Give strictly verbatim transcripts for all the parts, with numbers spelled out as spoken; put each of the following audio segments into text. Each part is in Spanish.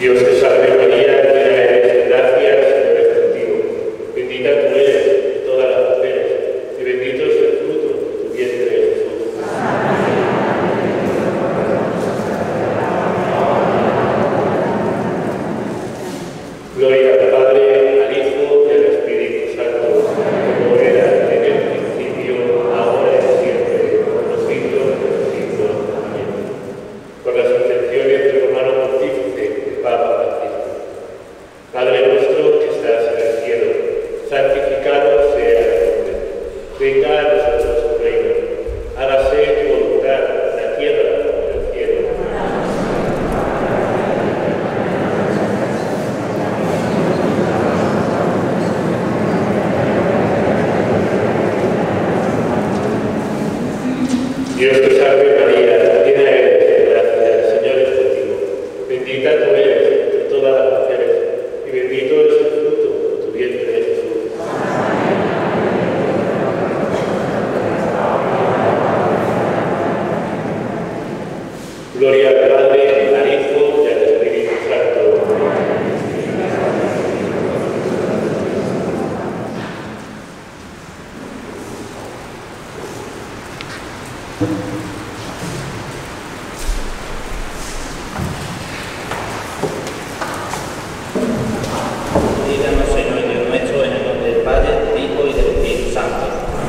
Dios te salve María, llena eres de gracia, el Señor es contigo. Bendita tú eres de todas las mujeres, y bendito es el fruto de tu vientre, Jesús. Gloria al Padre, al Hijo y al Espíritu Santo, como era en el principio, ahora y siempre, por los siglos de los siglos. Amén. Por las intenciones del romano pontífice, el Papa Francisco. Padre nuestro que estás en el cielo, santificado sea tu nombre. Venga a nosotros tu reino. Hágase tu voluntad en la tierra como en el cielo. Dios te salve María, llena eres de gracia, el Señor es contigo. Bendita tú eres entre todas las mujeres, y bendito es el fruto de tu vientre, Jesús. Gloria al Padre, al Hijo y al Espíritu Santo. Díganos, Señor Dios nuestro, en el nombre del Padre, del Hijo y del Espíritu Santo.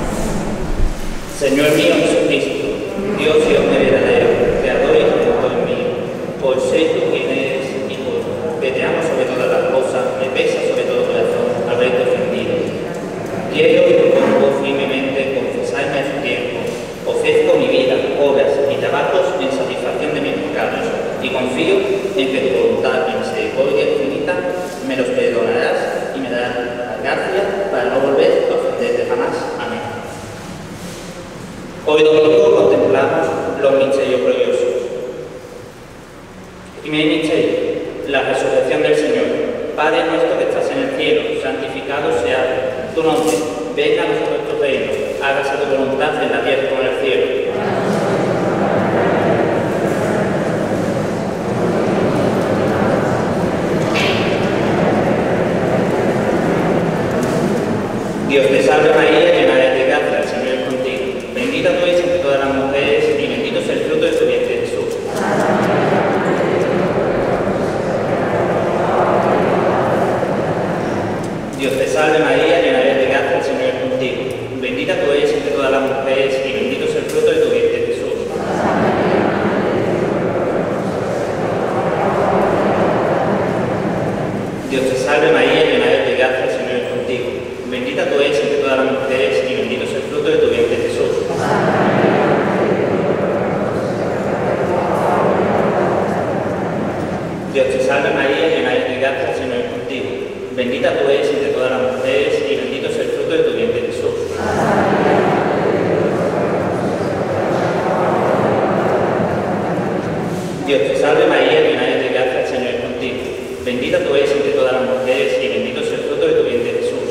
Señor mío Jesucristo, Dios y hombre verdadero, Creador y Redentor mío, por ser tú quien eres y por que te amo sobre todas las cosas, me pesa sobre todo corazón haberte ofendido. Quiero y propongo firmemente confesarme a su tiempo. Ofrezco mi vida, obras y trabajos en satisfacción de mis pecados y confío en que tu voluntad y misericordia infinita me los perdonarás y me darás la gracia para no volver a ofenderte jamás. Amén. Hoy domingo contemplamos los misterios gloriosos. Primer misterio, la resurrección del Señor. Padre nuestro que estás en el cielo, santificado sea tu nombre. Venga a nosotros tu reino. Hágase tu voluntad en la tierra como en el cielo. Dios te salve María, llena eres de gracia, el Señor es contigo. Bendita tú eres entre todas las mujeres y bendito es el fruto de tu vientre, Jesús. Dios te salve María, llena eres de gracia, el Señor es contigo. Bendita tú eres entre todas las mujeres y bendito es el fruto de tu vientre, Jesús. Dios te salve María, llena eres de gracia, el Señor es contigo. Bendita tú eres entre todas las mujeres y bendito es el fruto de tu vientre, Jesús. Dios te salve María, llena eres de gracia, el Señor es contigo. Bendita tú eres entre todas las mujeres y bendito es el fruto de tu vientre, Jesús. Dios te salve María, llena eres de gracia, el Señor es contigo. Bendita tú eres entre todas las mujeres y bendito es el fruto de tu vientre, Jesús.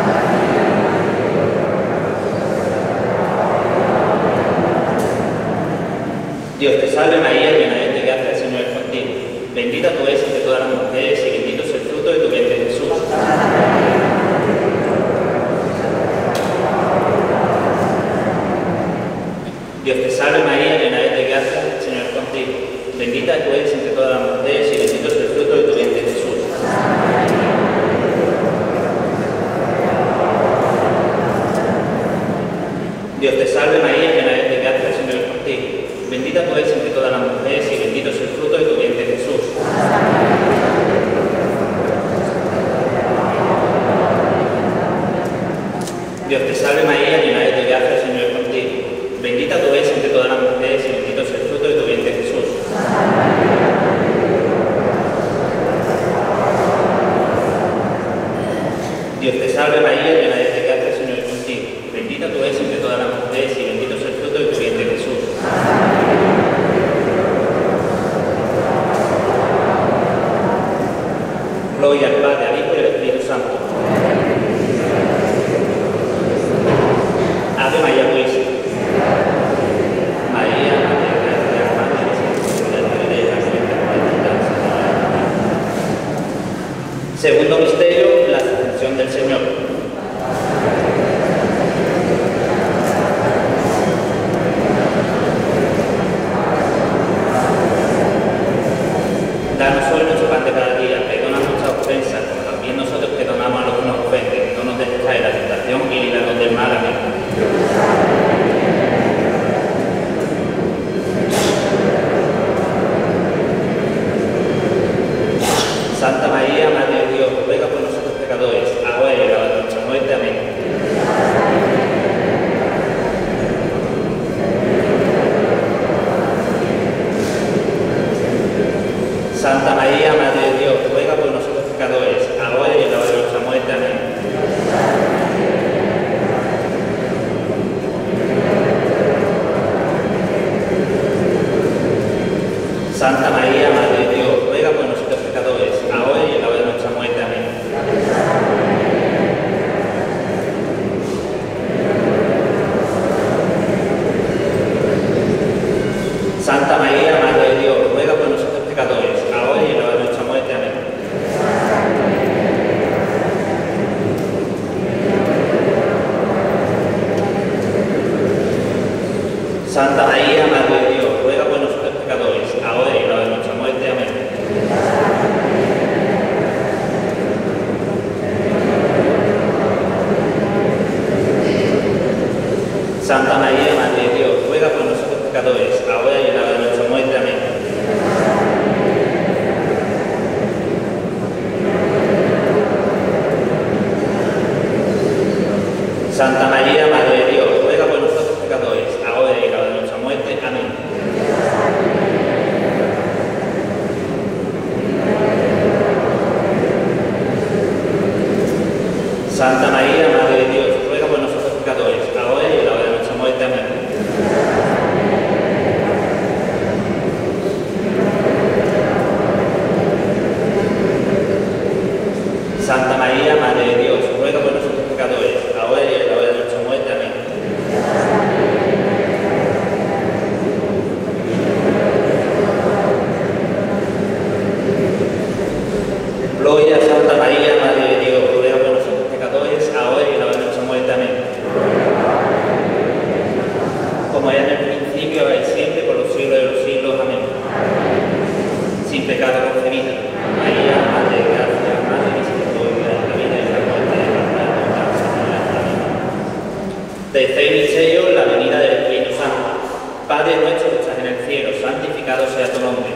Dios te salve María, llena eres de gracia, el Señor es contigo. Bendita tú eres entre todas las mujeres y bendito es el fruto de tu vientre, Jesús. Dios te salve María, llena eres de gracia, el Señor es contigo. Bendita tú eres entre todas las mujeres y bendito es el fruto de tu vientre, Jesús. Dios te salve María, llena eres de gracia, el Señor es contigo. Bendita tú eres entre todas las mujeres y bendito es el fruto de tu vientre, Jesús. Dios te salve María, llena eres de gracia, el Señor es contigo. Bendita tú eres entre todas las mujeres y bendito es el fruto de tu vientre, Jesús. Dios te salve María, llena eres de gracia, el Señor es contigo. Bendita tú eres entre todas las mujeres y bendito es el fruto de tu vientre, Jesús. Gloria al Padre, al Hijo y al Espíritu Santo. Ave María Purísima. María, Madre de Gracia, Madre de Misericordia, Madre de la Virgen, Segundo misterio, la ascensión del Señor. Danos hoy nuestro pan de cada día, perdona nuestras ofensas, como también nosotros perdonamos a los que nos ofenden. No nos dejes caer en la tentación y líbranos del mal. Amén. Santa María, Madre de Dios, ruega por nosotros pecadores, ahora y en la hora de nuestra muerte. Amén. Santa María, Madre de Dios, ruega por nosotros pecadores, ahora y en la hora de nuestra muerte. Amén. Santa María, Madre de Dios, ruega por nosotros pecadores, ahora y en la hora de nuestra muerte. Amén. Santa María, Madre de Dios, ruega por nosotros pecadores, ahora y en la hora de nuestra muerte. Amén. Santa María, Madre de Dios, ruega por nosotros pecadores, ahora y en la hora de nuestra muerte. Amén. Santa María, Madre de Dios, ruega por nosotros pecadores, ahora y en la hora de nuestra muerte. Amén. Santa María, Madre de Dios, ruega por nosotros pecadores, ahora y en la hora de nuestra muerte. Amén. Santa María, Madre de Dios, ruega por nosotros pecadores, ahora y en la hora de nuestra muerte. Amén. Santa María, Madre de Dios, ruega por nosotros pecadores, ahora y en la hora de nuestra muerte. Amén. Gloria a Santa María, Madre de Dios, ruega por nosotros pecadores, ahora y en la hora de nuestra muerte. Amén. Como era en el principio, ahora y siempre, por los siglos de los siglos. Amén. Sin pecado concebida, María, Madre de gracia, Madre de misericordia, la vida y la muerte de nuestra Señora. Amén. Tercer misterio, la venida del Espíritu Santo. Padre nuestro que estás en el cielo, santificado sea tu nombre.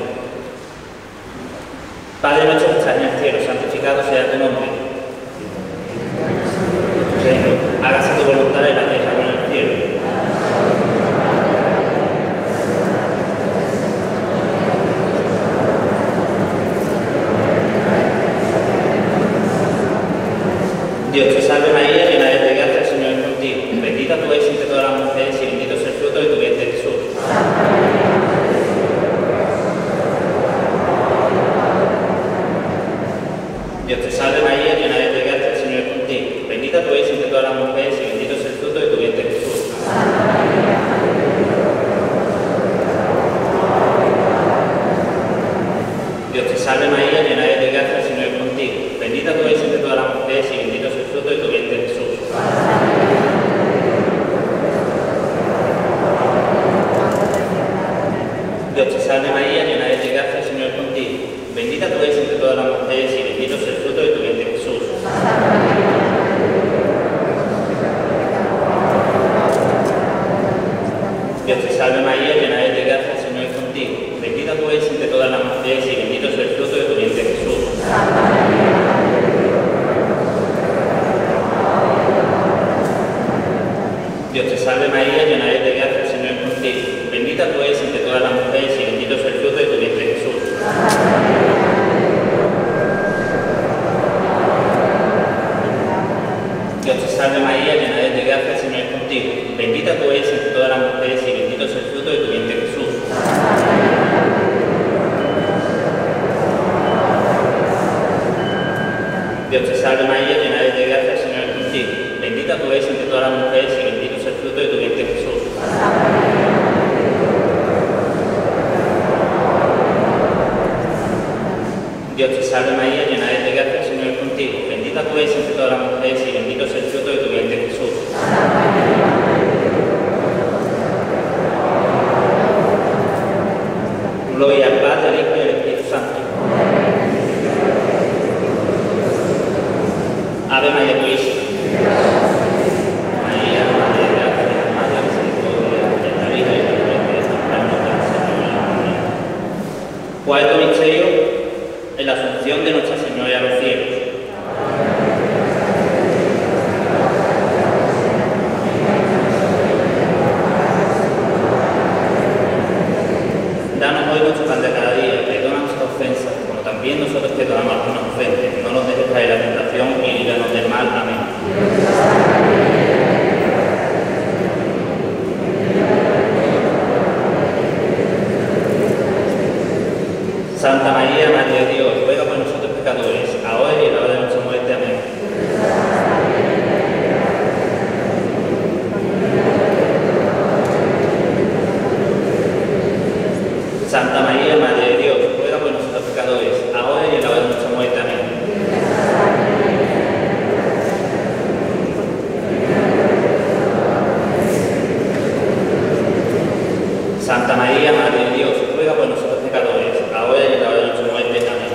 Padre nuestro que estás en el cielo, santificado sea tu nombre. Señor, hágase tu voluntad en la tierra como en el cielo. Dios te salve María, llena eres de gracia, el Señor es contigo. Bendita tú eres entre todas las mujeres y bendito es el fruto de tu vientre, Jesús. Dios te salve María, llena eres de gracia, el Señor es contigo. Bendita tú eres entre todas las mujeres y bendito es el fruto de tu vientre, Jesús. Dios te salve María, llena eres de gracia, el Señor es contigo. Bendita tú eres entre todas las mujeres y bendito es el fruto de tu vientre, Jesús. Dios te salve María, llena eres de gracia, el Señor es contigo. Bendita tú eres entre todas las mujeres y bendito es el fruto de tu vientre, Jesús. Dios te salve María, llena eres de gracia, el Señor es contigo. Bendita tú eres entre todas las mujeres y bendito es el fruto de tu vientre, Jesús. Dios te salve María, llena eres de gracia, el Señor es contigo. Bendita tú eres entre todas las mujeres y bendito es el fruto de tu vientre, Jesús. Dios te salve María, llena eres de gracia, el Señor es contigo. Bendita tú eres entre todas las mujeres y bendito es el fruto de tu vientre, Jesús. Dios te salve María, llena eres de gracia, el Señor es contigo. Bendita tú eres entre todas las mujeres y bendito es el fruto de tu vientre, Jesús. Dios te salve María, llena eres de gracia, el Señor Señor es contigo. Bendita tú eres entre todas las mujeres y bendito es el fruto de tu vientre, Jesús. Gloria al Padre, al Hijo y al Espíritu Santo. Ave María Purísima. María, Madre de Gracia, Madre de Misericordia, de la vida y de la muerte, líbranos del Señor. Amén. Cuarto misterio, en la Asunción de Nuestra Señora a los cielos. Danos hoy nuestro pan de cada día, perdona nuestras ofensas, como también nosotros perdonamos a los que nos ofenden. No nos dejes caer en la tentación y líbranos del mal. Amén. Santa María, Madre de Dios, ruega por nosotros pecadores, ahora y en la hora de nuestra muerte. Amén. Santa María, Madre de Dios, ruega por nosotros pecadores, ahora y en la hora de nuestra muerte. Amén. Santa María, Madre de Dios, ruega por nosotros pecadores, ahora y en la hora de nuestra muerte. Amén.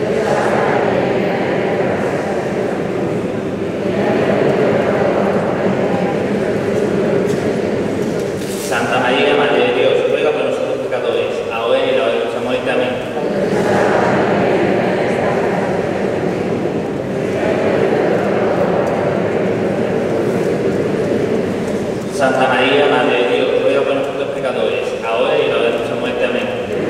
Santa María, Madre de Dios, ruega por nosotros pecadores, ahora y en la hora de nuestra muerte. Amén. Santa María, Madre de Dios, ruega por nosotros pecadores, ahora y en la hora de nuestra muerte. Amén.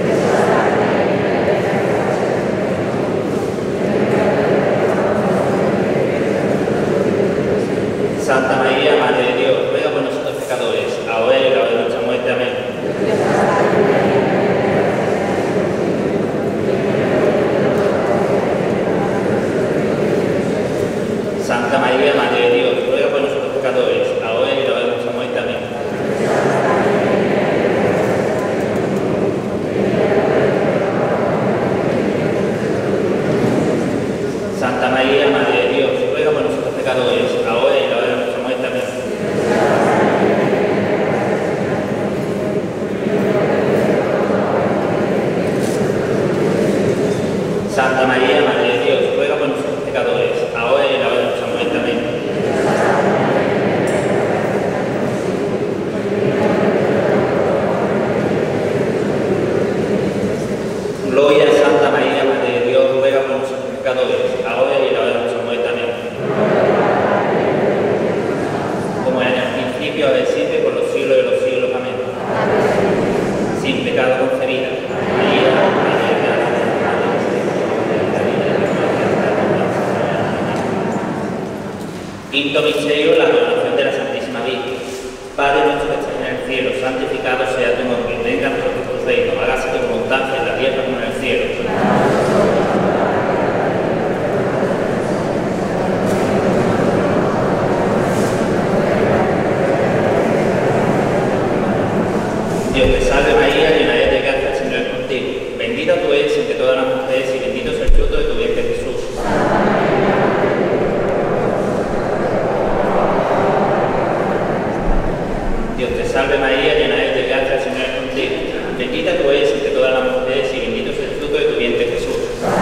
Santa María, Madre de Dios, ruega por nosotros pecadores, ahora y en la hora de nuestra muerte. Amén. Santa María, Madre de Dios, ruega por nosotros pecadores, ahora y en la hora de nuestra muerte. Amén. Santa María, Madre de Dios, ruega por nosotros pecadores, ahora y en la hora de nuestra muerte. Amén. Santa María, Madre de Dios, ruega por nosotros pecadores, ahora y en la hora de nuestra muerte. Amén. Gloria a Santa María, Madre de Dios, ruega por nosotros pecadores, ahora y en la hora de nuestra muerte. Amén. Como era en el principio, ahora y siempre, por los siglos de los siglos. Amén. Sin pecado concebida. María, Madre de Gracia, Madre de Misericordia, de la vida y de la muerte. Quinto misterio, la adoración de la Santísima Virgen. Padre nuestro que estás en el cielo, santificado sea tu nombre, venga a nosotros tu reino, hágase tu voluntad en la tierra como en el cielo. Dios te salve María, llena eres de gracia, el Señor es contigo. Bendita tú eres entre todas las mujeres y bendito es el fruto de tu vientre, Jesús. Dios te salve María, llena eres de gracia, el Señor es contigo. Bendita tú eres entre todas las mujeres y bendito es el fruto de tu vientre, Jesús.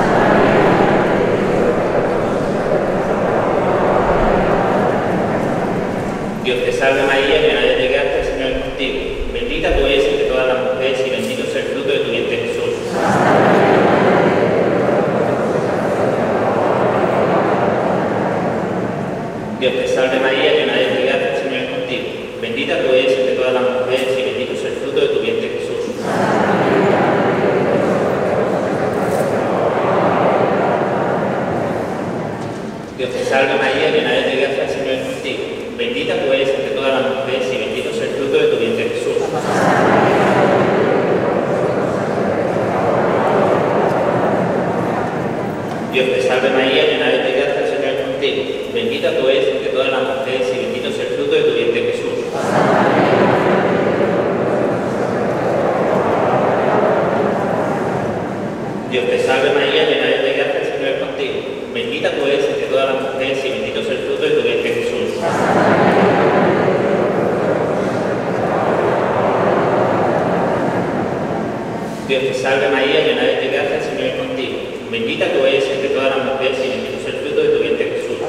Dios te salve María, llena eres de gracia, el Señor es contigo. Bendita tú eres entre todas las mujeres y bendito es el fruto de tu vientre, Jesús. Dios te salve María, llena eres de gracia, el Señor es contigo. Bendita tú eres entre todas las mujeres y bendito es el fruto de tu vientre, Jesús. Dios te salve María, llena eres de gracia, el Señor es contigo. Bendita tú eres entre todas las mujeres y bendito es el fruto de tu vientre, Jesús. Dios te salve María, llena eres de gracia, el Señor es contigo. Bendita tú eres entre todas las mujeres y bendito es el fruto de tu vientre, Jesús. Dios te salve María, llena eres de gracia, el Señor es contigo. Bendita tú eres bendita tú eres entre todas las mujeres y bendito es el fruto de tu vientre, Jesús.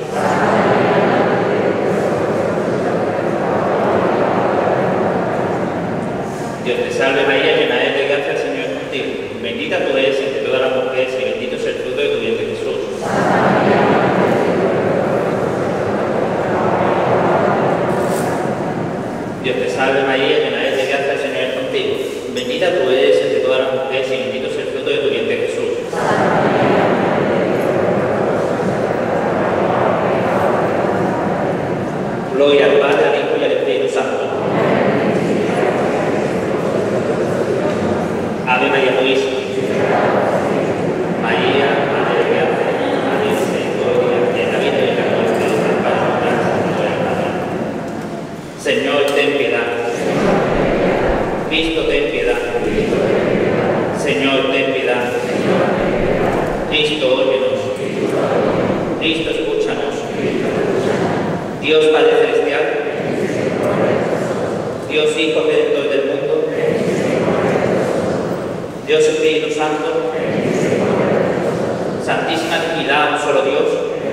Dios te salve María, llena eres de gracia, el Señor es contigo. Bendita tú eres entre todas las mujeres y bendito es el fruto de tu vientre, Jesús. Dios te salve María, llena eres de gracia, el Señor es contigo. Bendita tú eres entre todas las mujeres y bendito es el fruto de tu vientre, Jesús. Gloria al Padre, al Hijo y al Espíritu Santo. Ave María Purísima. María, Madre de Gracia, Madre de Misericordia, en la vida y en la muerte de nuestro Padre nuestro. Señor, ten piedad. Cristo, ten piedad. Señor, ten piedad. Cristo, óyenos. Cristo, escúchanos. Dios Padre Celestial, Dios Hijo Redentor del mundo, Dios Espíritu Santo, Santísima Trinidad, un solo Dios,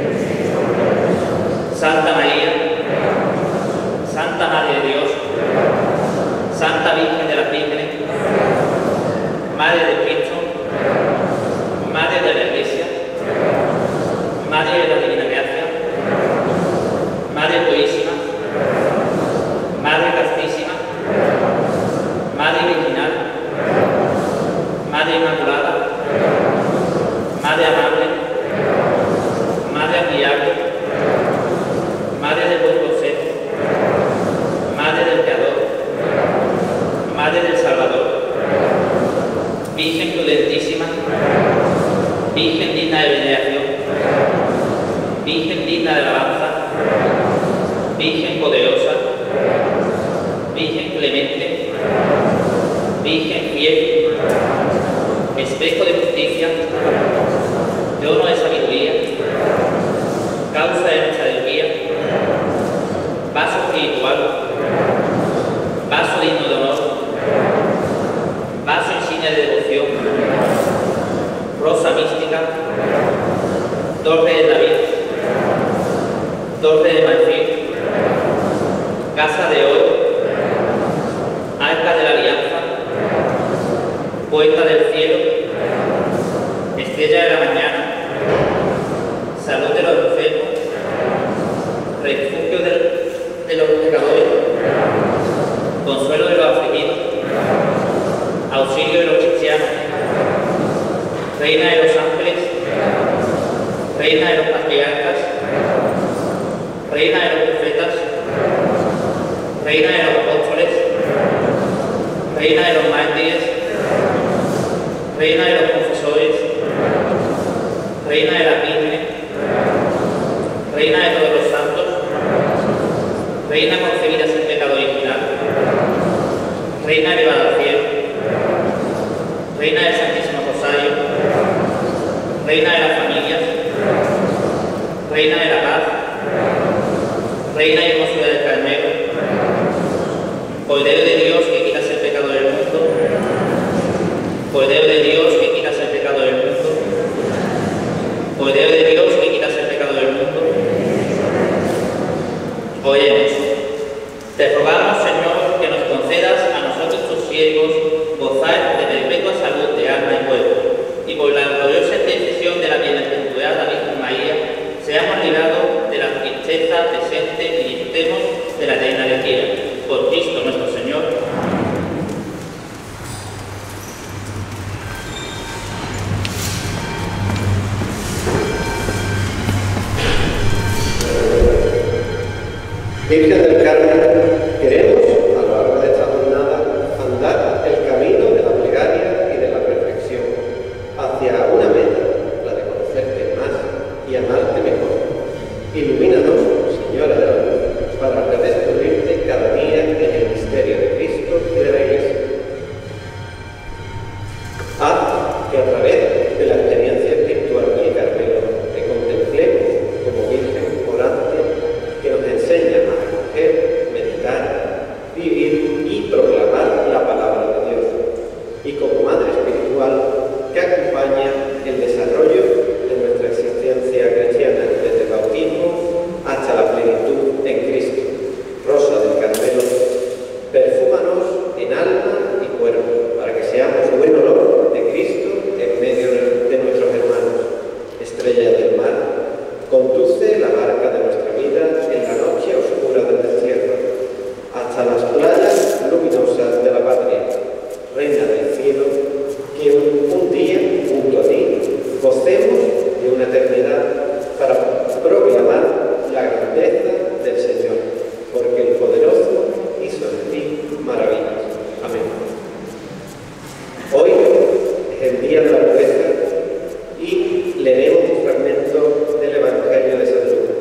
Santa María, Santa Madre de Dios, Santa Virgen de las Vírgenes, Madre de Cristo, Madre de la Iglesia, Madre de la Divina Gracia, Madre Purísima, Madre Castísima, Madre Virginal, Madre Inmaculada, Madre Amable, Madre Admirable, Madre del Buen Consejo, Madre del Creador, Madre del Salvador, Virgen prudentísima, Virgen digna de veneración, Virgen digna de alabanza, Virgen poderosa, Virgen clemente, Virgen fiel, espejo de justicia, trono de sabiduría, causa de nuestra alegría, vaso espiritual, vaso digno de honor, vaso insignia de devoción, rosa mística, torre de David, torre de marfil, casa de oro, arca de la alianza, puerta del cielo, estrella de la mañana, salud de los enfermos, refugio de, de los pecadores, consuelo de los afligidos, auxilio de los cristianos, reina de los ángeles, reina de los patriarcas, reina de los profetas, reina de los apóstoles, reina de los mártires, reina de los confesores, reina de la Virgen, reina de todos los santos, reina concebida sin pecado original, reina elevada al cielo, reina del Santísimo Rosario, reina de las familias, reina de la paz, reina y hermosura del Carmelo, Cordero de Dios que quitas el pecado del mundo, Cordero de Dios que quitas el pecado del mundo, Cordero de Dios que quitas el pecado del mundo. Oremos. Te rogamos, Señor, que nos concedas a nosotros tus siervos gozar de perpetua salud de alma y cuerpo, y por la gloriosa intercesión de la bienaventurada Virgen María, seamos librados de la tristeza presente y disfrutemos de la eterna alegría. Por Cristo nuestro Señor. Virgen del Carmen, queremos, a lo largo de esta jornada, andar el camino de la plegaria y de la reflexión hacia una meta, la de conocerte más y amarte mejor. Ilumínanos, Señora de la Luz, para redescubrirte cada día en el misterio de Cristo y de la Iglesia. Haz que a través de la experiencia espiritual del Carmelo te contemplemos como Virgen orante que nos enseña a acoger, meditar, vivir y proclamar la palabra de Dios, y como Madre espiritual que acompaña el desarrollo estrella del mar, conduce la barca de nuestra vida en la noche oscura del desierto, hasta las playas luminosas de la patria, reina del cielo, que un, un día, junto a ti, gocemos de una eternidad para proclamar la grandeza del Señor, porque el poderoso hizo de ti maravillas. Amén. Hoy es el día de la pureza y leeremos un fragmento del Evangelio de San Lucas.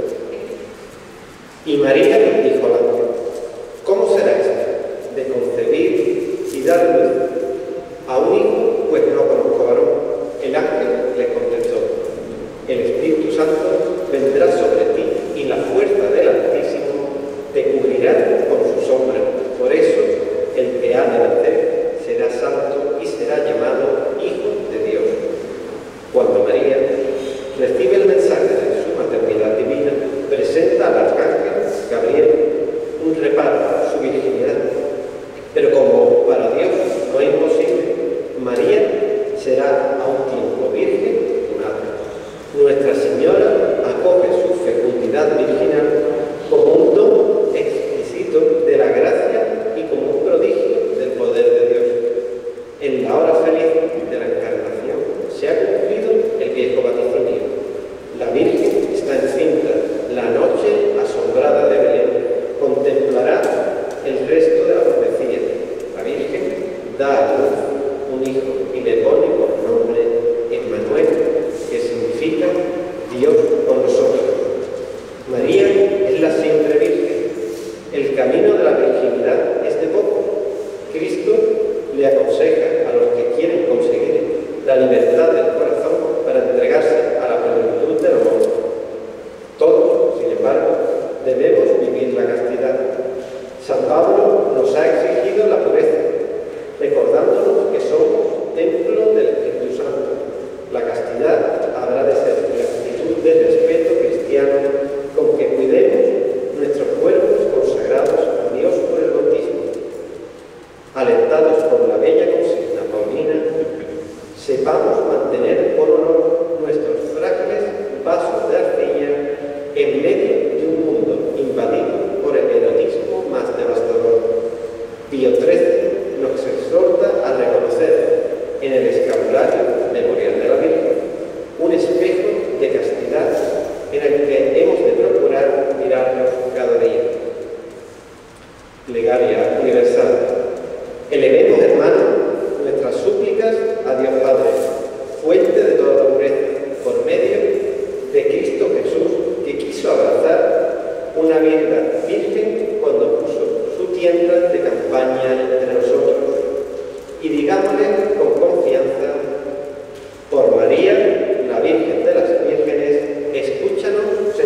Y María dijo al ángel: ¿cómo será esto de concebir y dar luz a un hijo? Pues no conozco varón. El ángel le contestó: el Espíritu Santo vendrá sobre ti y la fuerza del Altísimo te cubrirá con su sombra. Por eso el que ha de nacer será santo y será llamado Hijo de Dios. Cuando María recibe el mensaje de su maternidad divina, presenta al arcángel Gabriel un reparo a su virginidad. Pero como para Dios no es imposible, María será a un tiempo virgen y madre. Nuestra Señora acoge su fecundidad virginal como un don exquisito de la gracia y como un prodigio del poder de Dios. En la hora feliz de la encarnación se ha cumplido el viejo vaticinio. La Virgen está encinta, la noche asombrada de Belén contemplará el resto de la profecía. La Virgen da a luz un hijo y le pone por nombre Emmanuel, que significa Dios con nosotros. María es la siempre Virgen. El camino de la virginidad es de poco. Cristo le aconseja a los que quieren conseguir la libertad del corazón para entregarse a la plenitud del amor. Todos, sin embargo, debemos vivir la castidad. San Pablo nos ha exigido la pureza, recordándonos que somos templo del Espíritu Santo. La castidad habrá de ser la actitud de respeto cristiano con que cuidemos nuestros cuerpos consagrados a Dios por el bautismo. Alentados por la bella consigna paulina, sepamos mantener por honor nuestros frágiles vasos de arcilla en medio de un mundo invadido por el erotismo más devastador. Pío trece nos exhorta a reconocer en el escapulario memorial de la Virgen un espejo de castidad en el que hemos de procurar mirarnos cada día. Plegaria universal. Elevemos, hermanos, nuestras súplicas a Dios Padre, fuente de toda la pureza, por medio de Cristo Jesús, que quiso abrazar una vida virgen cuando puso su tienda de campaña entre nosotros. Y digámosle con confianza: por María, la Virgen de las Vírgenes, escúchanos, Señor.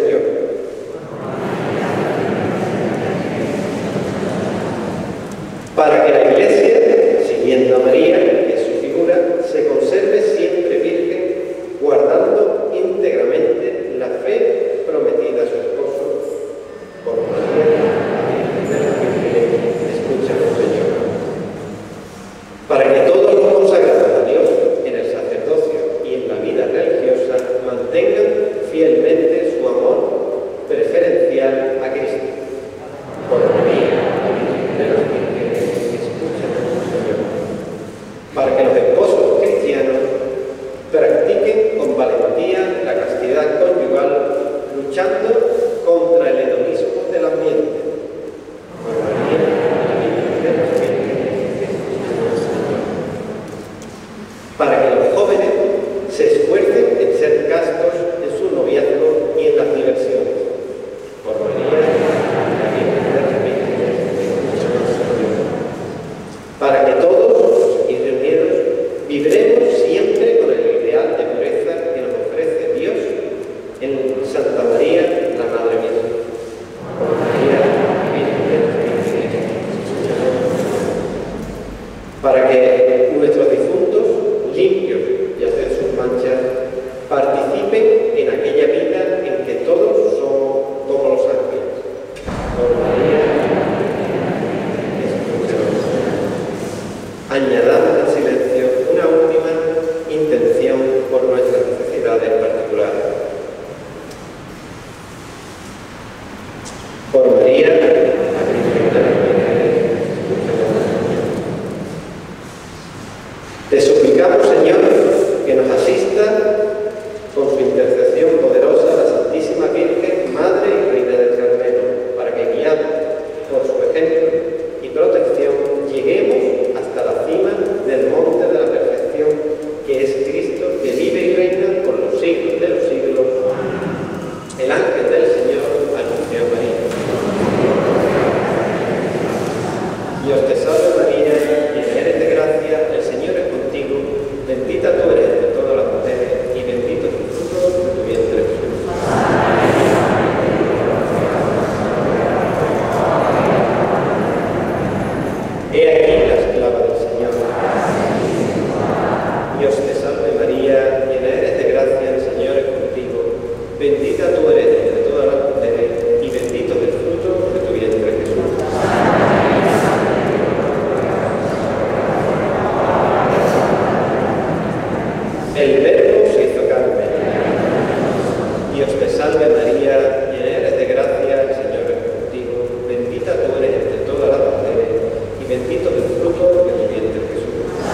Salve María, llena eres de gracia, el Señor es contigo, bendita tú eres entre todas las mujeres, y bendito es el fruto de tu vientre Jesús.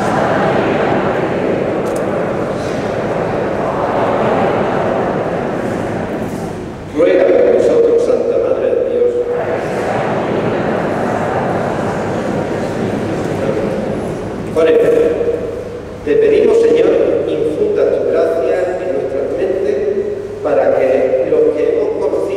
Ruega por nosotros, Santa Madre de Dios. Oremos. Te pedimos, Señor, infunda tu gracia en nuestras mentes para que los que hemos conocido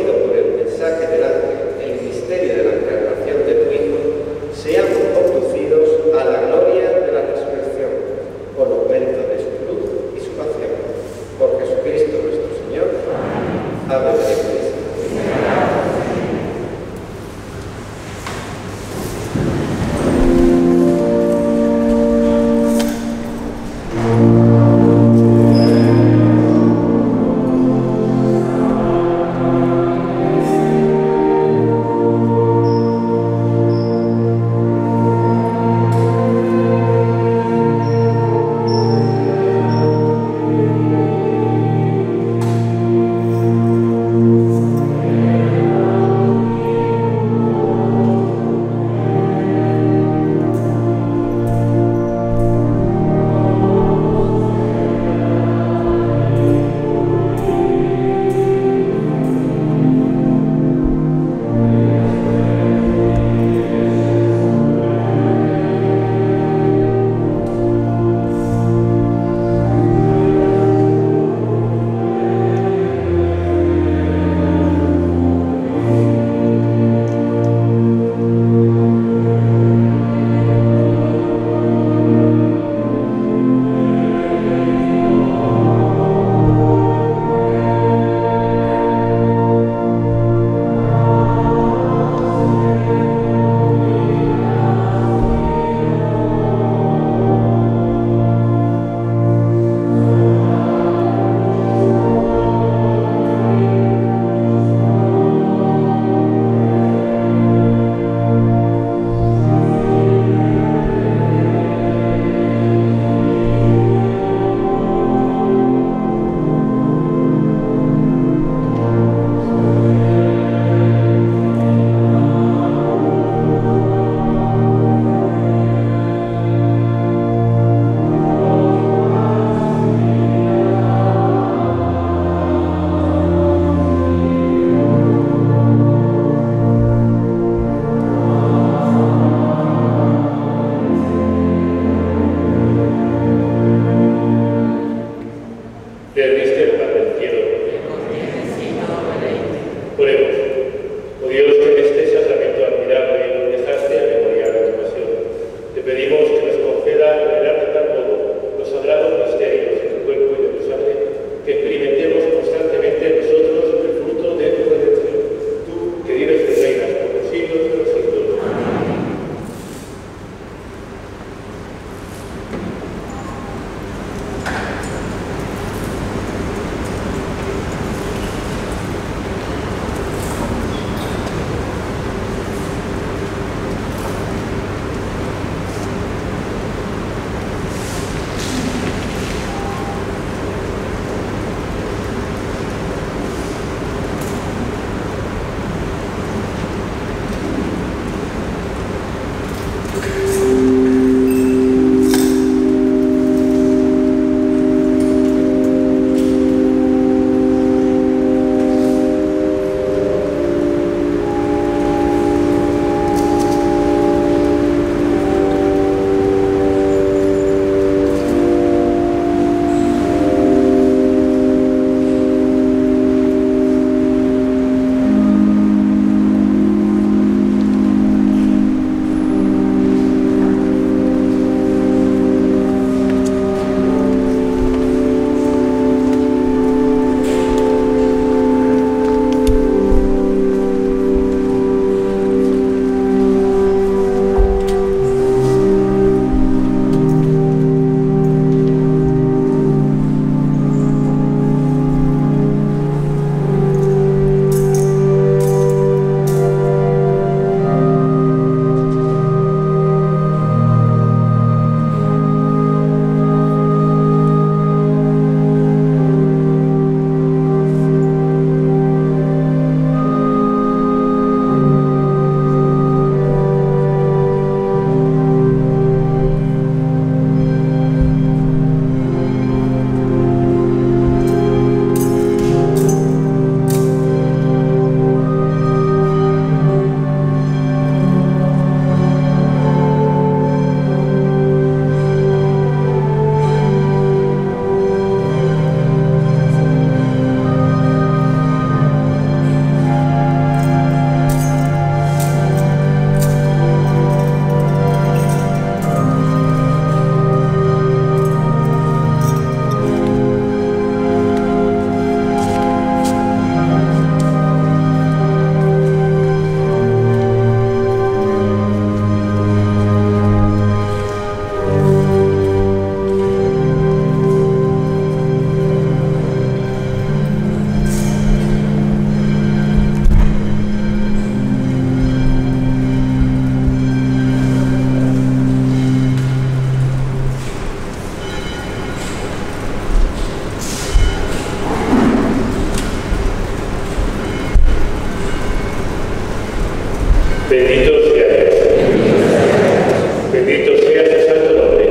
Bendito sea Dios. Bendito sea su santo nombre.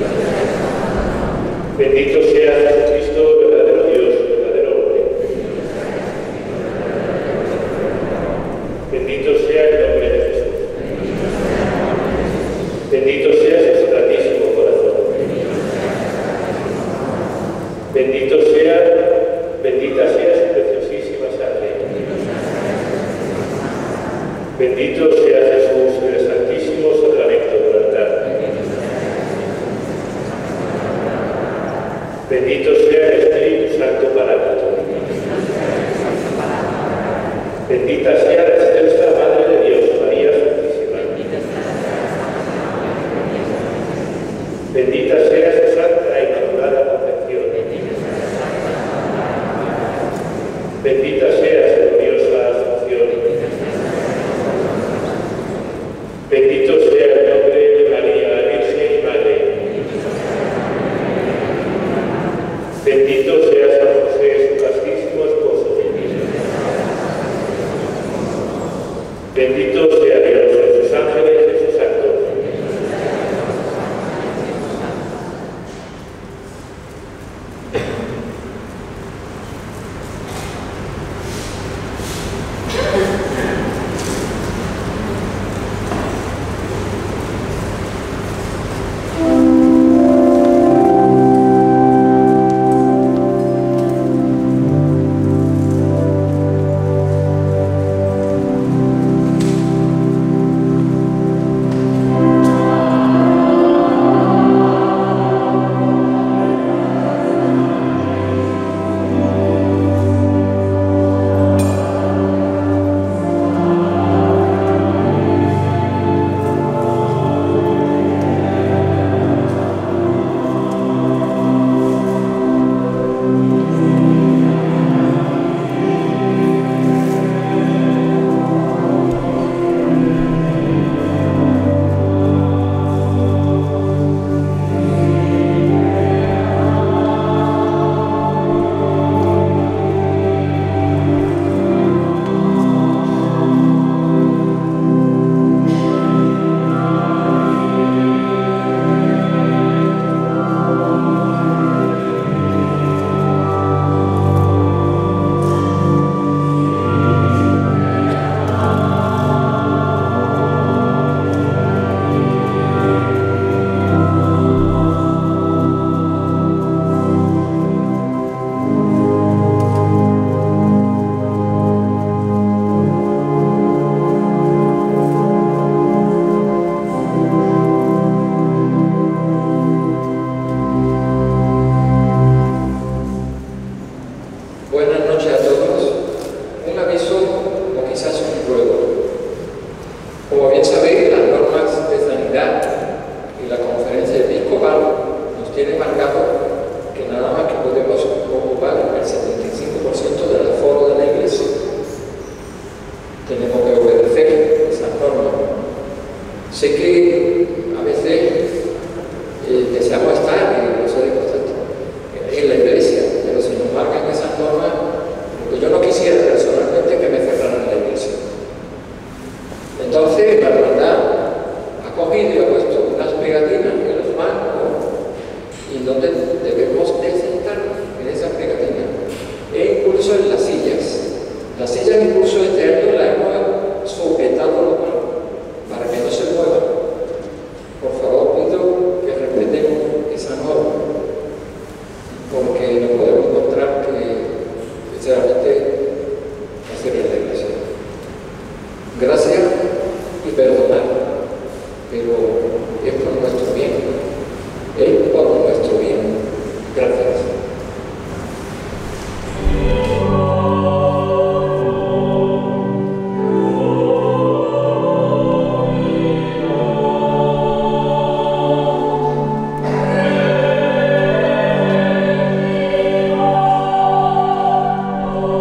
Bendito sea Jesucristo, verdadero Dios, verdadero hombre. Bendito sea el nombre de Jesús. Bendito sea su sacratísimo corazón. Bendito sea, bendita sea su preciosísima sangre. Bendito sea Jesús en el santísimo sacramento del altar. Bendito sea el Espíritu Santo Paráclito. Bendita sea la excelsa Madre de Dios, María Santísima. Bendita sea su santa e inmaculada concepción. Bendita sea su gloriosa asunción. Bendito sea el nombre de María, Virgen y Madre. Bendito sea San José, su castísimo esposo. Bendito sea Dios en sus ángeles y sus santos. Oh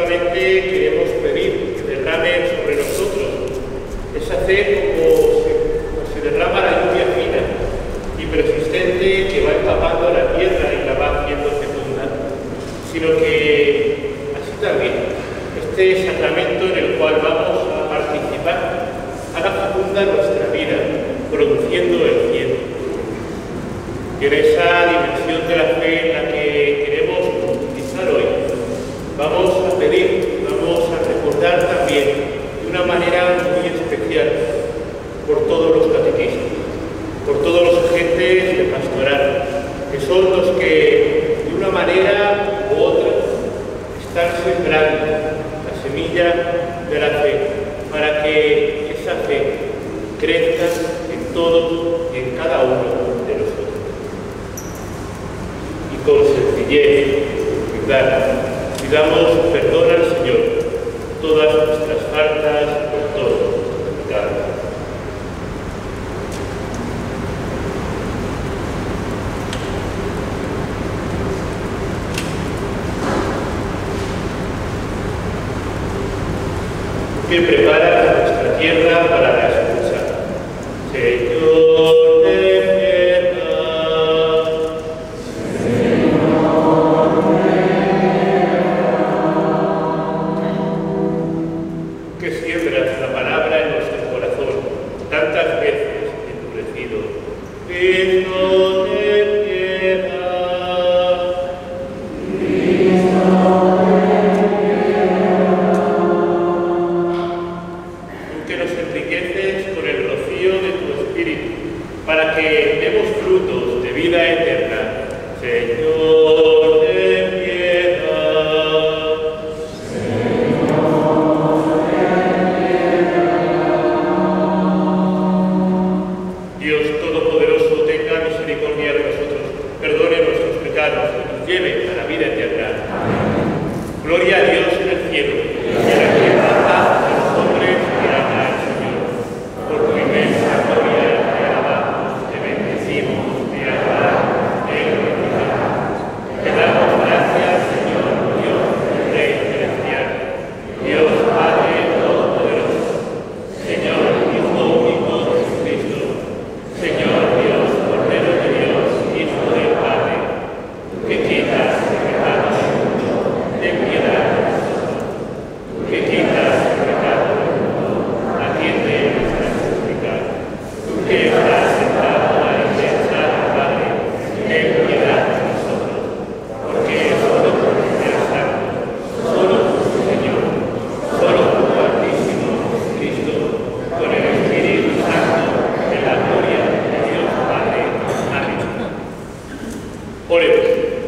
solamente queremos pedir que derrame sobre nosotros esa fe como se, como se derrama la lluvia fina y persistente que va empapando la tierra y la va haciendo fecunda, sino que así también este sacramento en el cual vamos a participar haga fecunda nuestra vida, produciendo el cielo. Y en esa dimensión de la fe en la que queremos profundizar hoy, vamos a pedir, vamos a recordar también de una manera muy especial por todos los catequistas, por todos los agentes de pastoral, que son los que de una manera u otra están sembrando la semilla de la fe para que esa fe crezca en todos y en cada uno de nosotros. Y con sencillez, humildad, pidamos perdón al Señor por todas nuestras faltas, por todos nuestros pecados. Que prepara nuestra tierra para la escucha. Señor, ten piedad. Señor, que siembras la palabra en nuestro corazón, tantas veces endurecido. Cristo, ten piedad. Para que demos frutos de vida eterna. Señor, ten piedad. Señor, ten piedad. Dios Todopoderoso, tenga misericordia de nosotros, perdone nuestros pecados y nos lleve a la vida eterna. Amén. Gloria a Dios en el cielo y a la tierra paz a los hombres que aman al Señor. Por tu inmensa gloria te alabamos, te bendecimos, te adoramos, te glorificamos. Te damos gracias, Señor, Dios, Rey celestial, Dios Padre Todopoderoso, Señor, Hijo único Jesucristo, Señor Dios, Cordero de Dios, Hijo del Padre, que quitas el pecado del mundo, ten piedad de nosotros. Que quitas el pecado del mundo, atiende nuestra súplica. Tú que estás sentado a la derecha del Padre, ten piedad de nosotros, porque solo tú eres santo, solo tú, Señor, solo tú, Altísimo Cristo, con el Espíritu Santo, en la gloria de Dios Padre. Amén. Oremos.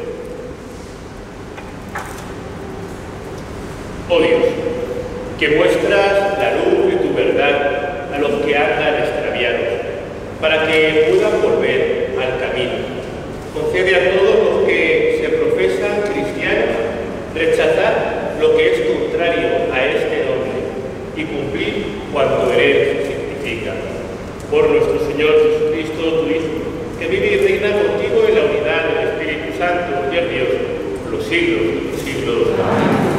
Oh Dios, que muestras la luz de tu verdad a los que andan extraviados, para que puedan volver al camino. Concede a todos los que se profesan cristianos rechazar lo que es contrario a este nombre y cumplir cuanto Él significa. Por nuestro Señor Jesucristo, tu Hijo, que vive y reina contigo en la unidad del Espíritu Santo y el Dios, por los siglos de los siglos. Amén.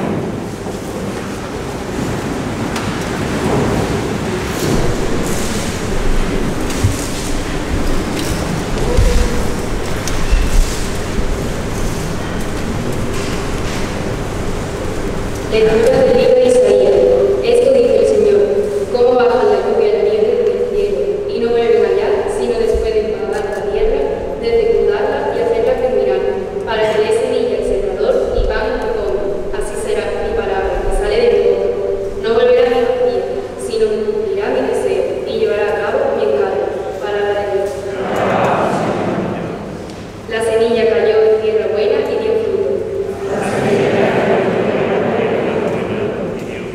Lectura del libro de Isaías. Esto dice el Señor: ¿Cómo baja la lluvia la nieve del cielo y no vuelve allá, sino después de empapar la tierra, de fecundarla y hacerla germinar, para que dé semilla al sembrador y pan al que come? Así será mi palabra que sale de mi boca. No volverá a mi vacía, sino que cumplirá mi deseo y llevará a cabo mi encargo. Palabra de Dios. La semilla cayó en tierra buena y dio fruto. La semilla cayó en tierra buena y dio fruto.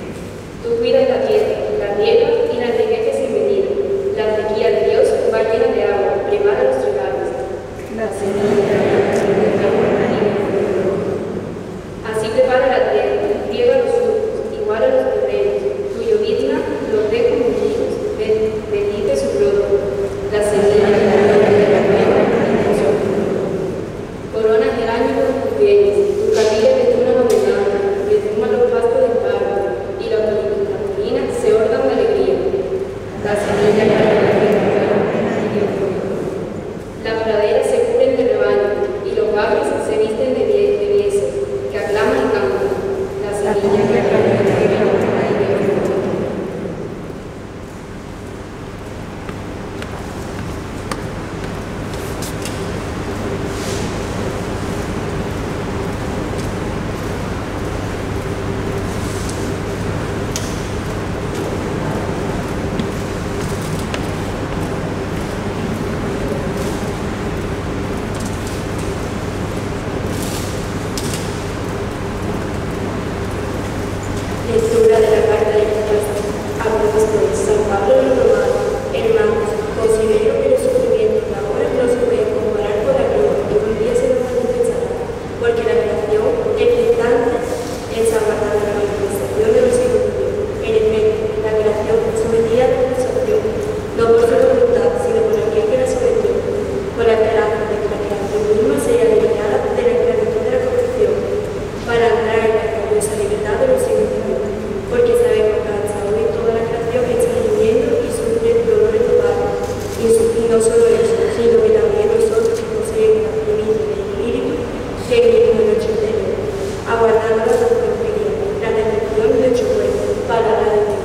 la niña que cambió la guerra buena y de oro. Lectura de la carta de apóstol San Pablo a los romanos. Hermanos, considero que los sufrimientos de ahora no se pueden comparar con la gloria que un día se nos manifestará, porque la creación, expectante, es aguardar la manifestación de los hijos de Dios. En efecto, la creación sometida a la acusación, no por su voluntad, sino por aquel que la sometió, por la esperanza de que la creación misma sea liberada de la esclavitud de la corrupción, para entrar en la gloriosa libertad de los hijos de Dios. Porque sabemos que hasta hoy toda la creación está gimiendo y sufre dolores totales. Y no solo eso, sino que también nosotros que poseemos la primicia del Espíritu, seguimos en nuestro interior, aguardando la prosperidad, la redención de nuestro cuerpo, palabra de Dios.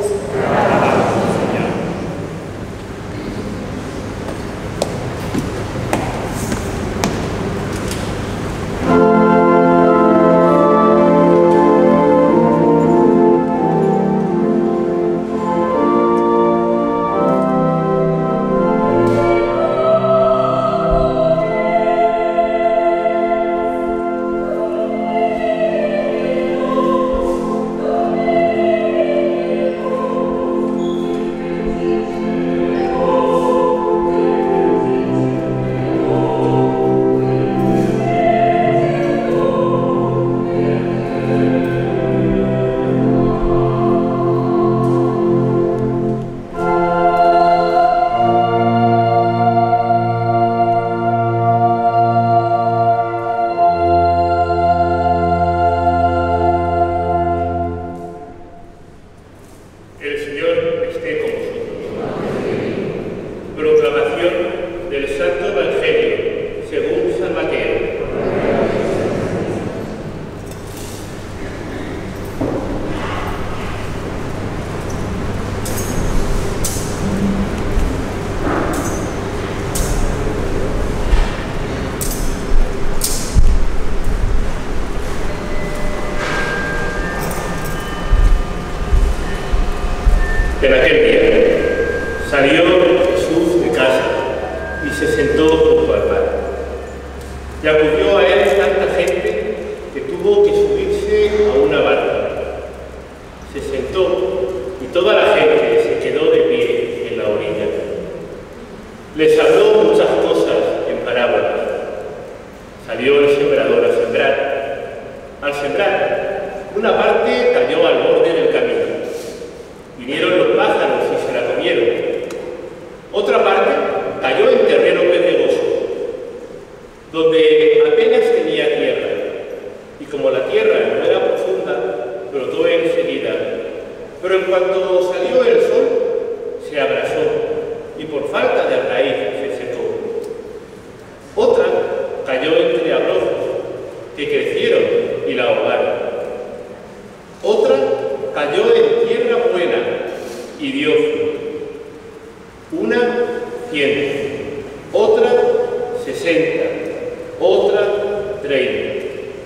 El Señor esté con vosotros. Proclamación del Santo Evangelio según San Mateo. En aquel día salió Jesús de casa y se sentó junto al mar. Y acudió a él tanta gente que tuvo que subirse a una barca. Se sentó y toda la gente se quedó de pie en la orilla. Les habló muchas cosas en parábolas. Salió el sembrador a sembrar. Al sembrar, una parte cayó al borde del camino. Vinieron los pájaros y se la comieron. Otra parte cayó en terreno pedregoso, donde apenas tenía tierra, y como la tierra no era profunda, brotó enseguida. Pero en cuanto salió el sol, se abrasó, y por falta de raíz se secó. Otra cayó entre abrojos, que crecieron y la ahogaron. Otra cayó en tierra buena y dio fruto. Una, cien, otra, sesenta, otra, treinta.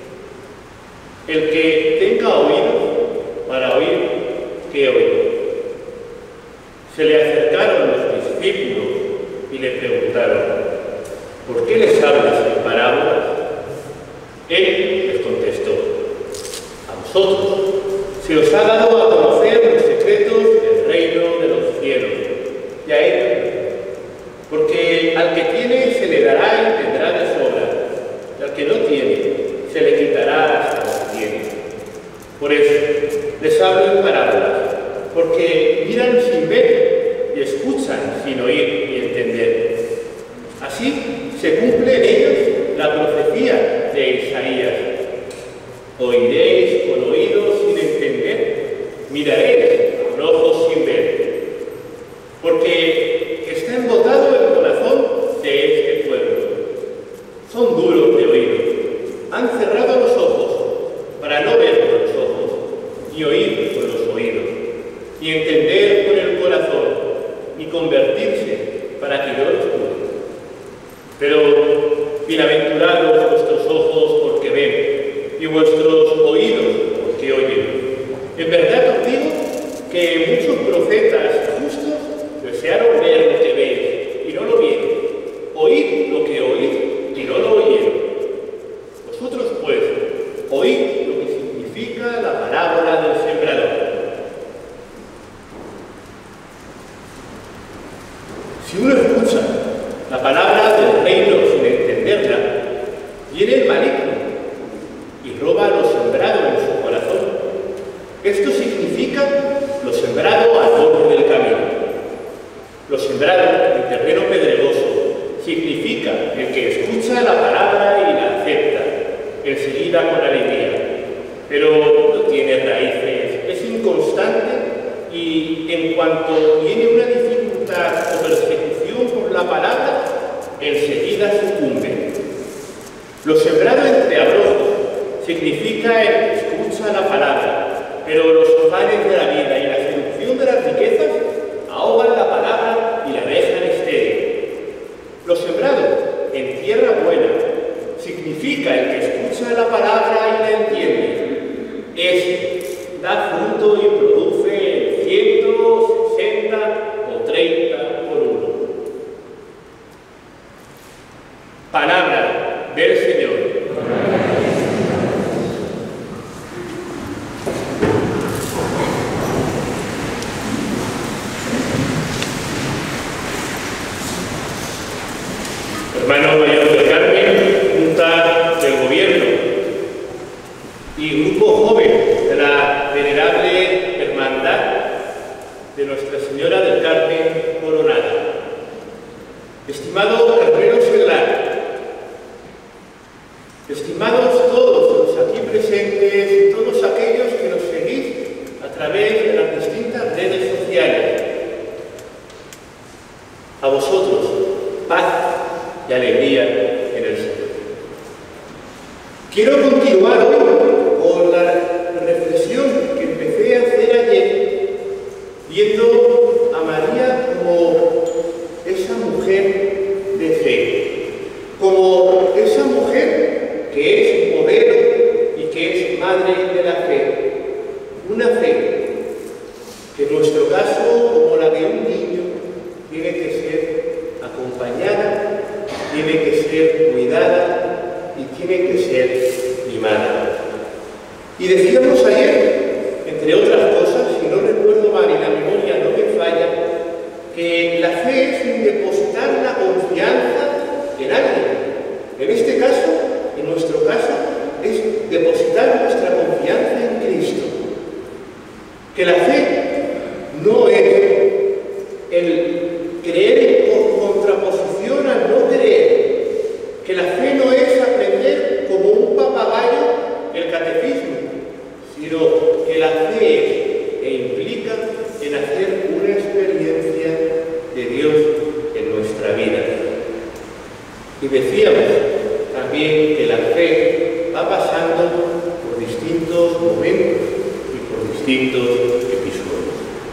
El que tenga oído para oír, que oiga. Se le acercaron los discípulos y le preguntaron: ¿por qué les hablas en parábolas? Él les contestó: a vosotros se os ha dado a conocer los secretos del reino de los cielos, y a él, porque al que tiene se le dará y tendrá de sobra, y al que no tiene se le quitará hasta lo que tiene. Por eso les hablo en parábolas, porque miran sin ver y escuchan sin oír y entender. Así se cumple en ellos la profecía de Isaías: oiréis con oídos sin entender, miraréis con ojos sin ver, porque está embotado el corazón de este pueblo. Son duros de oído, han cerrado los ojos para no ver con los ojos y oír con los oídos, y entender con el corazón, y convertirse para que yo los cure. Pero bienaventurados vuestros ojos porque ven, y vuestros oídos porque oyen. En verdad os digo que muchos profetas justos desearon ver lo que ven y no lo vieron, oír lo que oís y no lo oyeron. Vosotros pues oíd lo que significa la parábola del sembrador. Si uno escucha la palabra del reino sin entenderla, viene el maligno y roba lo sembrado en su corazón. Esto significa lo sembrado al borde del camino. Lo sembrado en terreno pedregoso significa el que escucha la palabra y la acepta, enseguida con alegría, pero no tiene raíces, es inconstante y en cuanto tiene una dificultad o persecución por la palabra, enseguida sucumbe. Lo sembrado entre abrojos significa el que escucha la palabra, pero los afanes de la vida y la seducción de las riquezas ahogan la palabra y la dejan estéril. Lo sembrado en tierra buena significa el que escucha la palabra y la entiende. Ese da fruto y produce ciento sesenta o treinta por uno. Palabra del Señor. Hermano Mayor del Carmen, Junta del Gobierno y Grupo Joven de la Venerable Hermandad de Nuestra Señora del Carmen Coronada. Estimado Carmelo Seglar, estimados todos los aquí presentes y todos aquellos que nos seguís a través de las distintas redes sociales, a vosotros, paz y alegría en el Señor. Quiero continuar hoy con la reflexión que empecé a hacer ayer, viendo a María como esa mujer de fe, como esa mujer que es modelo y que es madre de la fe. Una fe que en nuestro caso, como la de un niño, tiene que ser acompañada, tiene que ser cuidada y tiene que ser mimada. Y decíamos ayer, entre otras cosas, si no recuerdo mal y la memoria no me falla, que la fe es un depositar la confianza en alguien. En este caso, en nuestro caso, es depositar nuestra confianza en Cristo. Que la fe no es el creer en contraposición al no creer. Que la fe no es aprender como un papagayo el catecismo, sino que la fe es e implica en hacer una experiencia de Dios en nuestra vida. Y decíamos también que la fe va pasando por distintos momentos y por distintos episodios.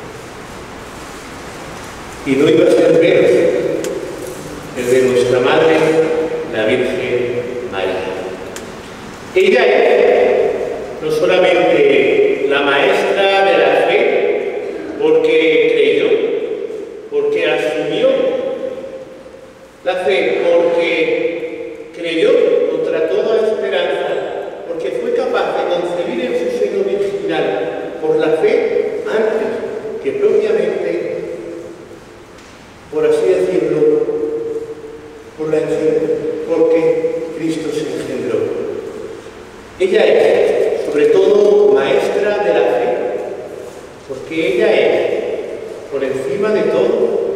Y no iba a ser menos el de nuestra Madre, la Virgen María. Ella es no solamente la maestra de la fe, porque creyó, porque asumió la fe, porque creyó contra toda esperanza, porque fue capaz de concebir en su seno virginal por la fe antes que propiamente, por así decirlo, por la porque Cristo se engendró. Ella es, sobre todo, maestra de la fe, porque ella es, por encima de todo,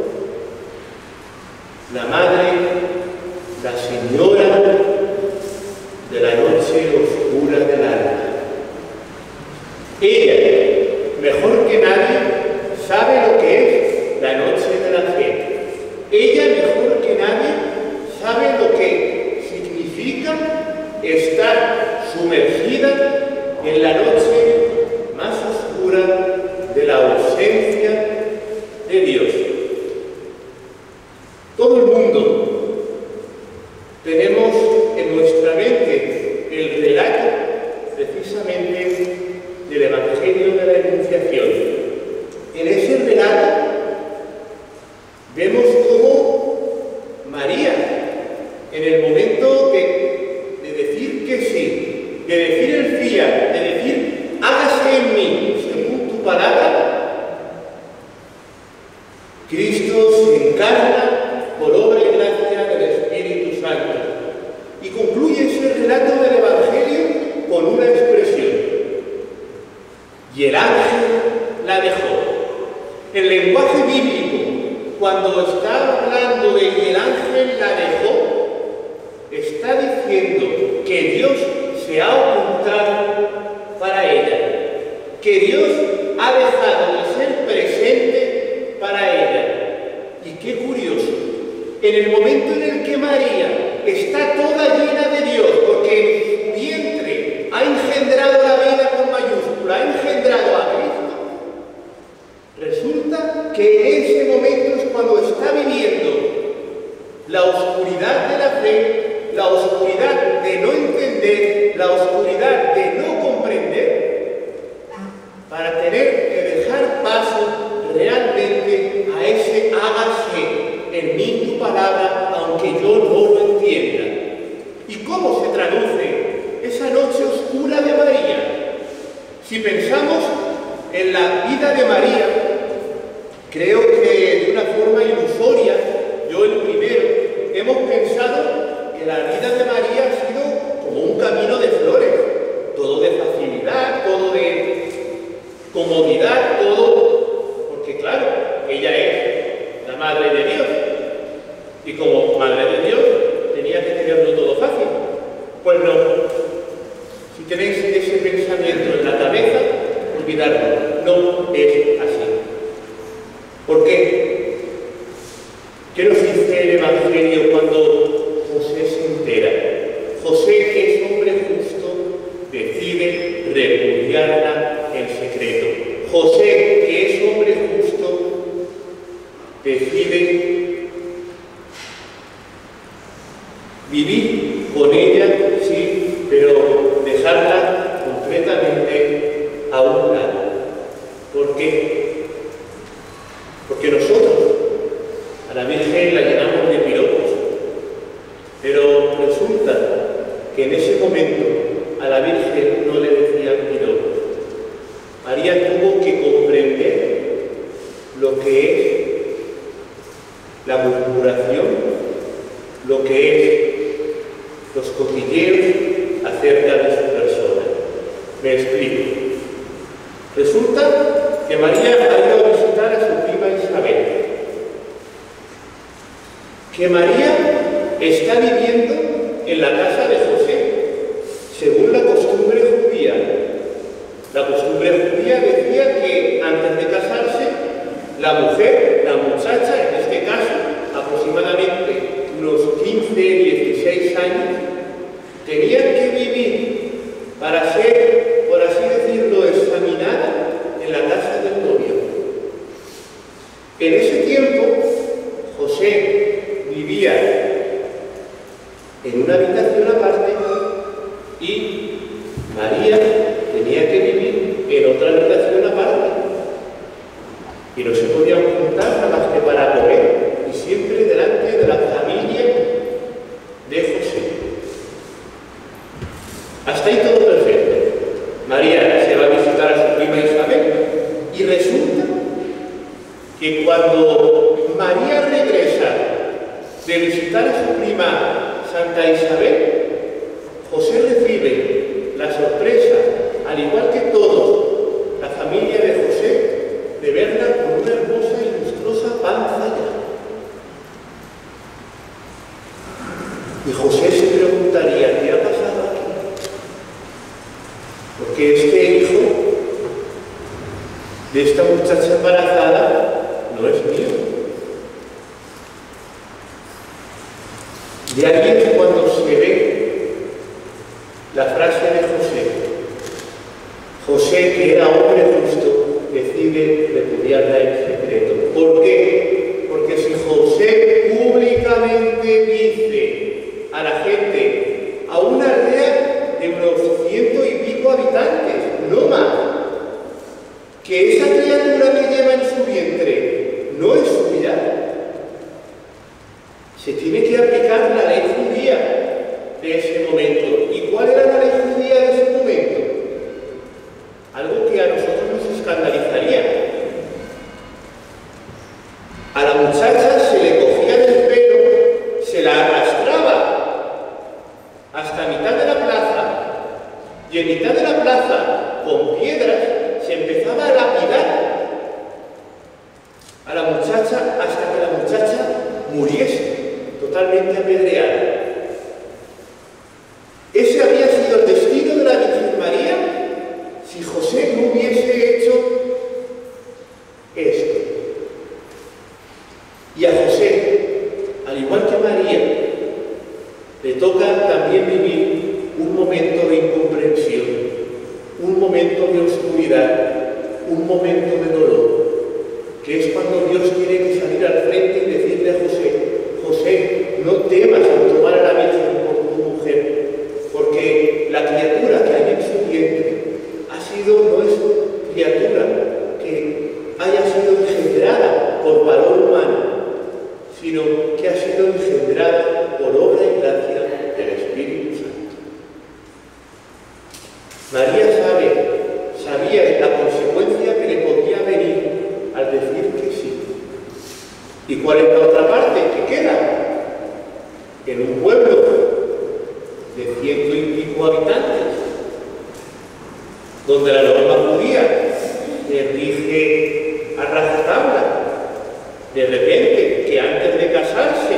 la madre, la señora de la noche oscura del alma. Ella, mejor que nadie, sabe lo que es la noche de la fe. Ella, mejor que nadie, sabe lo que significa estar sumergida en la noche más oscura y el ángel la dejó. El lenguaje bíblico, cuando está hablando de que el ángel la dejó, está diciendo que Dios se ha ocultado para ella, que Dios ha dejado de ser presente para ella. Y qué curioso, en el momento en el que María está toda llena de Dios, porque en su vientre ha engendrado la vida con mayúscula, ha engendrado a Cristo, resulta que en ese momento es cuando está viviendo la oscuridad de la fe, la oscuridad de no entender, la oscuridad de no comprender, para tener que dejar paso realmente a ese hágase en mí tu palabra, aunque yo no lo entienda. ¿Y cómo se traduce esa noche oscura de María? Si pensamos en la vida de María, creo que de una forma ilusoria, yo el primero, hemos pensado que la vida de María ha sido como un camino de flores, todo de facilidad, todo de comodidad, todo, porque claro, ella es la Madre de Dios, y como Madre de Dios tenía que tenerlo todo fácil. Pues no, si tenéis ese pensamiento en la cabeza, olvidadlo, no es así. ¿Por qué? ¿Qué nos dice el Evangelio cuando José se entera? José, que es hombre justo, decide repudiarla en secreto. José, que es hombre justo, decide vivir con ella, sí, pero dejarla completamente a un lado. ¿Por qué? Porque nosotros a la Virgen la llenamos de piropos, pero resulta que en ese momento a la Virgen no le decían piropos. María tuvo que comprender lo que es la murmuración, lo que es los cotilleos acerca de su persona. Me explico. Resulta que María ha ido a visitar a su prima Isabel, que María está viviendo en la casa de José, según la costumbre judía. La costumbre judía decía que antes de casarse, la mujer, la muchacha, en este caso, aproximadamente unos quince, dieciséis años, tenía que vivir para ser, por así decirlo, examinada en la casa del novio. En ese tiempo, José vivía en una habitación aparte y María tenía que vivir en otra habitación aparte. Y no se podían juntar nada más que para comer, y siempre delante de la familia de José. Hasta ahí todo perfecto. María se va a visitar a su prima Isabel y resulta que cuando María regresa de visitar a su prima Santa Isabel, José recibe la sorpresa, al igual que todos, la familia de José, de verla con una hermosa y lustrosa panza ya. Y José se preguntaría, ¿qué ha pasado aquí? Porque este hijo de esta muchacha embarazada no es mío. De ahí es cuando se ve la frase de José. José, que era hombre justo, decide repudiarla en secreto. ¿Por qué? Porque si José públicamente dice a la gente, a una aldea de unos ciento y pico habitantes, no más, que esa criatura que lleva en su vientre no es suya, se tiene que aplicar la ley judía de ese momento. ¿Y cuál era la ley judía de ese momento? Algo que a nosotros nos escandalizaría. A la muchacha se le cogía del pelo, se la arrastraba hasta mitad de la plaza, y en mitad de la plaza, con piedras, se empezó un momento de dolor, que es cuando Dios tiene que salir al frente y decirle a José: José, no temas en tomar a la Virgen por tu mujer, porque la criatura que hay en su vientre ha sido, no es criatura que haya sido engendrada por valor humano, sino que ha sido engendrada por obra y gracia del Espíritu Santo. María sabe, sabía la consecuencia que le podía venir al decir que sí. ¿Y cuál es la otra parte que queda? En un pueblo de ciento y pico habitantes, donde la norma judía le rige a rajatabla, de repente, que antes de casarse,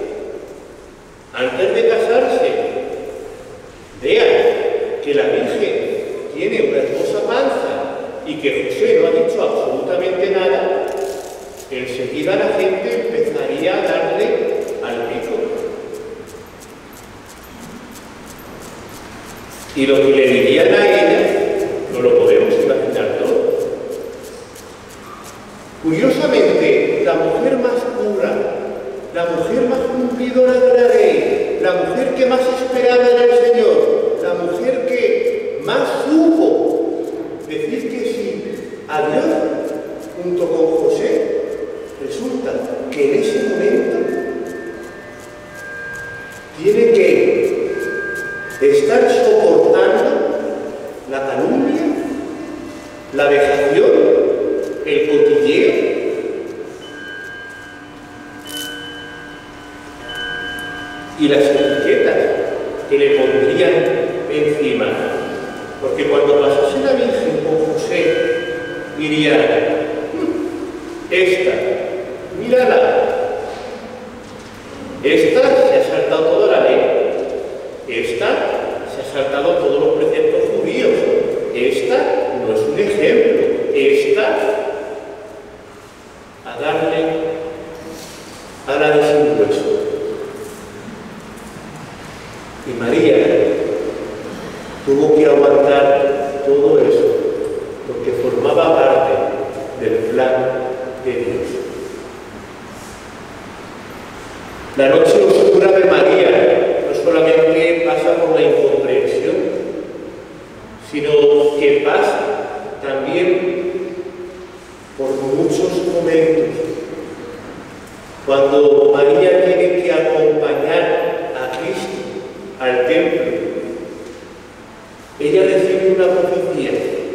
antes de casarse, vean que la Virgen tiene una hermosa panza y que José no ha dicho absolutamente nada, enseguida la gente empezaría a darle al pico. Y lo que le dirían a ella, no lo podemos imaginar todo. Curiosamente, la mujer más pura, la mujer más cumplidora de la ley, la mujer que más esperaba en el Señor, la mujer que más supo decir que sí a Dios, junto con José, resulta que en ese momento tiene que estar soportando la calumnia, la vejación, el cotilleo, y las etiquetas que le pondrían encima. Porque cuando pasase la Virgen con José, dirían: esta, mírala, esta se ha saltado toda la ley, esta se ha saltado todos los preceptos judíos, esta no es un ejemplo, esta a darle a la de sin hueso. Y María tuvo que aguantar todo eso, porque formaba parte del plan de Dios. La noche oscura de María no solamente pasa por la incomprensión, sino que pasa también por muchos momentos cuando María tiene que acompañar a Cristo al templo. Ella recibe una profecía,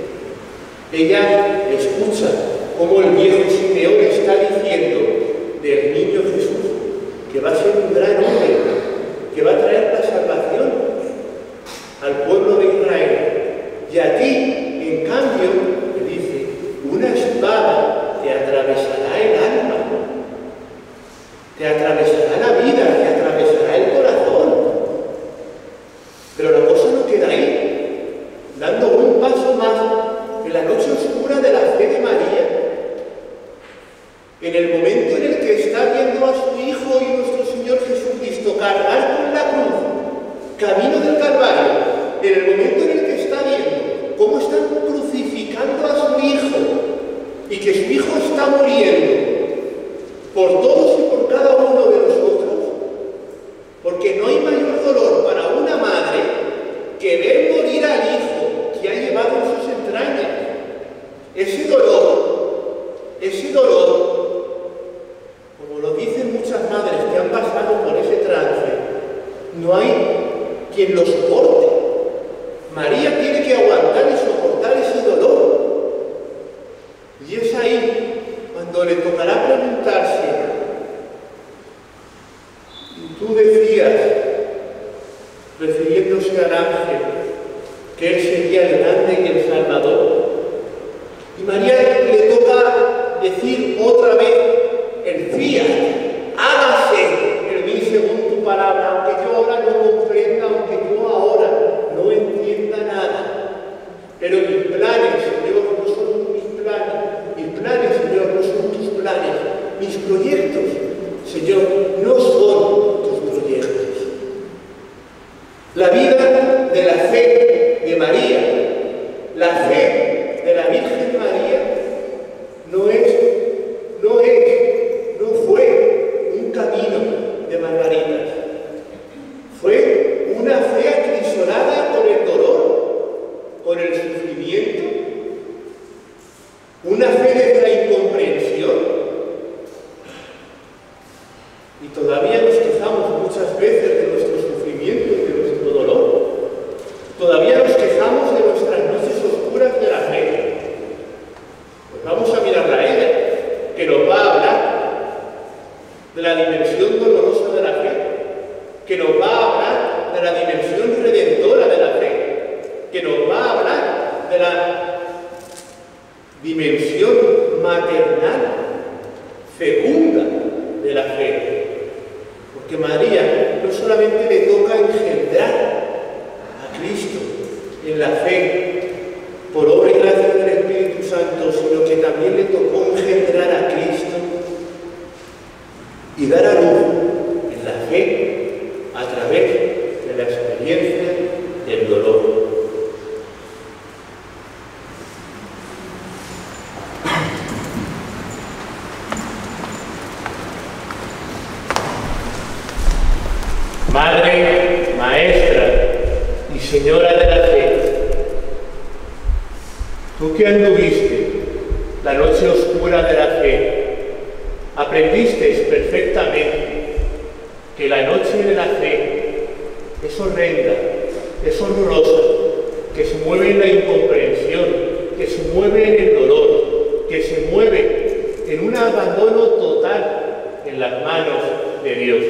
ella escucha cómo el viejo Simeón está diciendo del niño Jesús que va a ser un gran hombre, que va a traer la salvación al pueblo de Israel. Y a ti, en cambio, le dice: una espada te atravesará el alma, te atravesará la vida, te atravesará el corazón. Pero la cosa no queda ahí. Dando un paso más en la noche oscura de la fe de María, en el momento en el que está viendo a su Hijo y nuestro Señor Jesucristo cargar con la cruz, camino del Calvario, en el momento en el que está viendo cómo están crucificando a su Hijo y que su Hijo está muriendo por todos y por cada uno de nosotros, porque no hay mayor dolor para una madre que ver morir al Hijo que ha llevado en sus entrañas. Ese dolor, ese dolor, como lo dicen muchas madres que han pasado por ese trance, no hay quien lo soporte. María tiene que aguantar y soportar ese dolor. Y es ahí cuando le tocará preguntarse: y tú decías, refiriéndose al ángel, que él sería el grande y el salvador. Y María le toca decir otra vez el fiat: hágase en mí según tu palabra, aunque yo ahora no comprenda, aunque yo ahora no entienda nada. Pero mis planes, Señor, no son mis planes. Mis planes, Señor, no son tus planes. Mis proyectos, Señor, no son tus proyectos. La vida de la fe de María, la fe de la Virgen María, una fe desde la incomprensión. Y todavía nos quejamos muchas veces de nuestro sufrimiento y de nuestro dolor. Todavía nos quejamos de nuestras noches oscuras de la fe. Pues vamos a mirarla a ella, que nos va a hablar de la dimensión dolorosa de la fe, que nos va a hablar de la dimensión redentora de la fe, que nos va a hablar de la dimensión maternal, fecunda de la fe. Porque María no solamente le toca engendrar a Cristo en la fe, por obra y gracia del Espíritu Santo, sino que también le tocó engendrar a Cristo y dar a luz en la fe a través de la experiencia del dolor. Madre, Maestra y Señora de la fe, tú que anduviste la noche oscura de la fe, aprendiste perfectamente que la noche de la fe es horrenda, es horrorosa, que se mueve en la incomprensión, que se mueve en el dolor, que se mueve en un abandono total en las manos de Dios.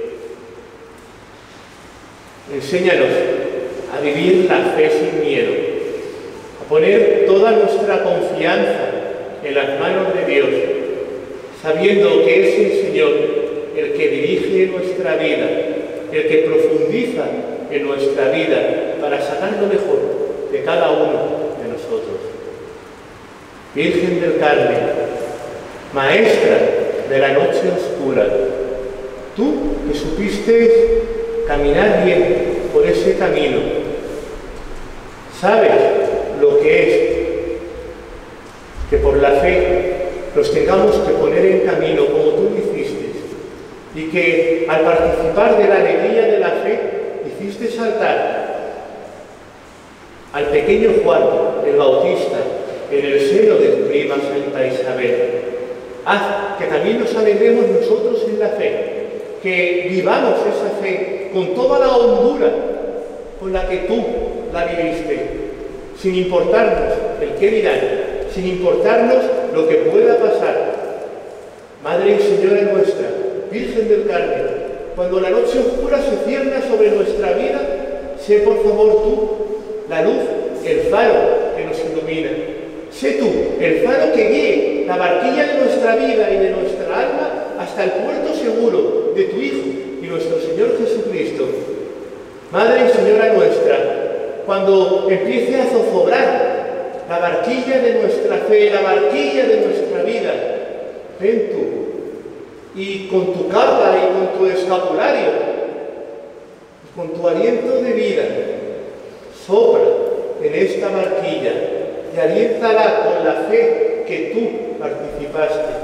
Enséñanos a vivir la fe sin miedo, a poner toda nuestra confianza en las manos de Dios, sabiendo que es el Señor el que dirige nuestra vida, el que profundiza en nuestra vida para sacar lo mejor de cada uno de nosotros. Virgen del Carmen, Maestra de la noche oscura, tú que supiste caminar bien por ese camino, sabes lo que es que por la fe nos tengamos que poner en camino como tú lo hiciste, y que al participar de la alegría de la fe hiciste saltar al pequeño Juan el Bautista en el seno de tu prima Santa Isabel. Haz que también nos alegremos nosotros en la fe, que vivamos esa fe con toda la hondura con la que tú la viviste, sin importarnos el qué dirán, sin importarnos lo que pueda pasar. Madre y Señora nuestra, Virgen del Carmen, cuando la noche oscura se cierna sobre nuestra vida, sé por favor tú la luz, el faro que nos ilumina. Sé tú el faro que guíe la barquilla de nuestra vida y de nuestra alma hasta el puerto seguro de tu Hijo y nuestro Señor Jesucristo. Madre y Señora nuestra, cuando empiece a zozobrar la barquilla de nuestra fe, la barquilla de nuestra vida, ven tú y con tu capa y con tu escapulario, y con tu aliento de vida, sopla en esta barquilla y aliéntala con la fe que tú participaste.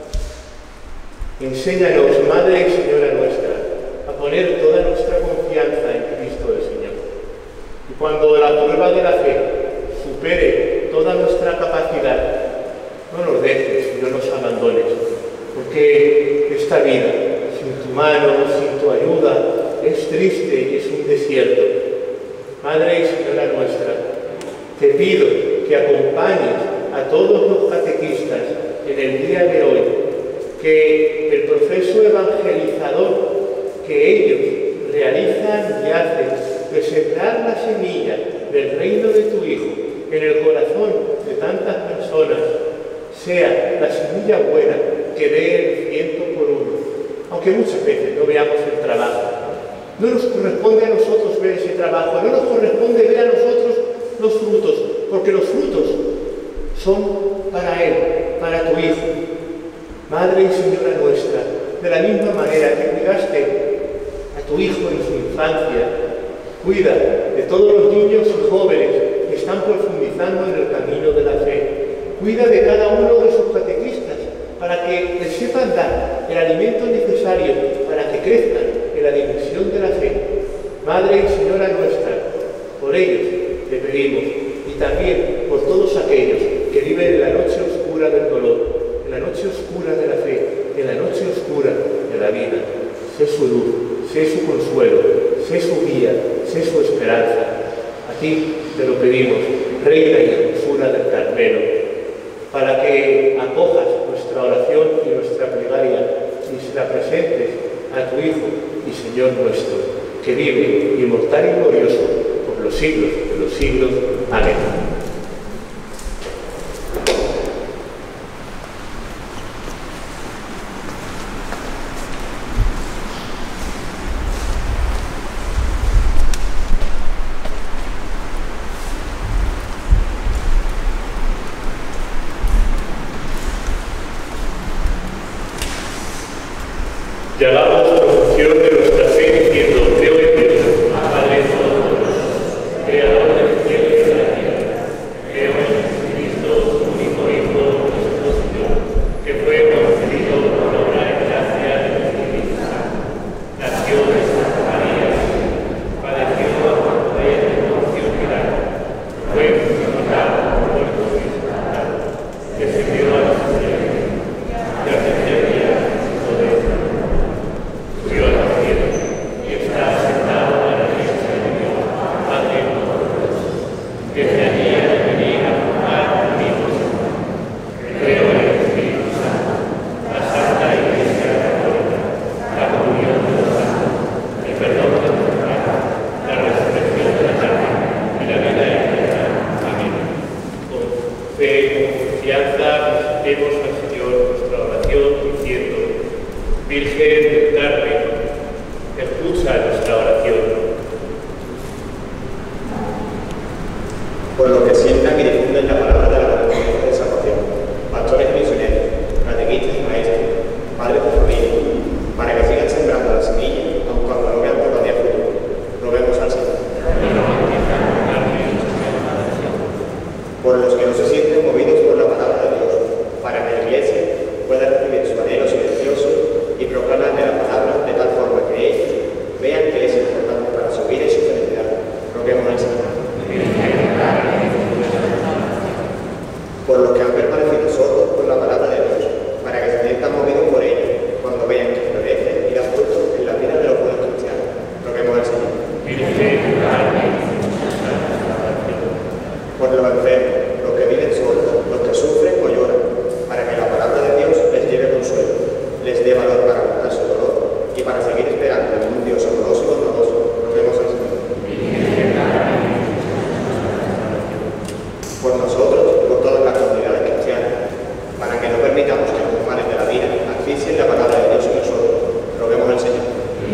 Enséñanos, Madre y Señora nuestra, a poner toda nuestra confianza en Cristo el Señor. Y cuando la prueba de la fe supere toda nuestra capacidad, no nos dejes y no nos abandones, porque esta vida, sin tu mano, sin tu ayuda, es triste y es un desierto. Madre y Señora nuestra, te pido que acompañes a todos los catequistas en el día de hoy, que el proceso evangelizador que ellos realizan y hacen de sembrar la semilla del reino de tu Hijo en el corazón de tantas personas sea la semilla buena que dé el ciento por uno. Aunque muchas veces no veamos el trabajo, no nos corresponde a nosotros ver ese trabajo, no nos corresponde ver a nosotros los frutos, porque los frutos son para Él, para tu Hijo. Madre y Señora nuestra, de la misma manera que cuidaste a tu Hijo en su infancia, cuida de todos los niños y jóvenes que están profundizando en el camino de la fe. Cuida de cada uno de sus catequistas para que les sepan dar el alimento necesario para que crezcan en la dimensión de la fe. Madre y Señora nuestra, por ellos te pedimos, y también por todos aquellos que viven en la noche oscura oscura del dolor, en la noche oscura de la fe, en la noche oscura de la vida. Sé su luz, sé su consuelo, sé su guía, sé su esperanza. A ti te lo pedimos, Reina y Hermosura del Carmelo, para que acojas nuestra oración y nuestra plegaria y se la presentes a tu Hijo y Señor nuestro, que vive inmortal y glorioso por los siglos de los siglos. Amén. Llamamos profesión de nuestra fe diciendo: creo en Dios, Padre Todopoderoso, Creador del cielo y de la tierra. Creo en Jesucristo, su único Hijo, nuestro Señor, que fue concebido por obra y gracia del Espíritu Santo. Nació de Santa María, padeció bajo el poder de Poncio Pilato, fue crucificado, muerto y sepultado, descendió a los cielos, y al tercer día resucitó de entre los muertos. Subió a los cielos y está sentado a la derecha de Dios, Padre Todopoderoso. Desde allí ha de venir a juzgar a vivos. Creo en el Espíritu Santo, la Santa Iglesia Católica, la comunión de los santos, el perdón de los pecados, la resurrección de la carne y la vida eterna. Amén. Con fe y con confianza presentemos al Señor nuestra oración diciendo: Virgen del Carmen, escucha nuestra oración. Por lo que sientan y difunden la palabra de la Conferencia de Salvación, pastores y misioneros, catequistas y maestros, padres de familia, para que sigan sembrando la semilla, aun cuando no vean todavía fruto. Roguemos al Señor. Por los que no se sienten movidos por la palabra de Dios, para que la Iglesia pueda recibir su anhelo silencioso y proclamarle la palabra de tal forma que ellos vean que es importante para su vida y su felicidad. Roguemos al Señor. Por los que han permanecido sordos por la palabra de Dios, para que se sientan movidos por ella cuando vean que florece y da fruto en la vida de los buenos cristianos. Roguemos al Señor. Por los enfermos, los que viven solos, los que sufren o lloran, para que la palabra de Dios les lleve consuelo, les dé valor para aguantar su dolor y para seguir esperando en un Dios amoroso y bondadoso. Roguemos al Señor. Por nosotros y por todas las comunidades cristianas, para que no permitamos que los males de la vida asfixien la palabra de Dios en nosotros. Roguemos al Señor.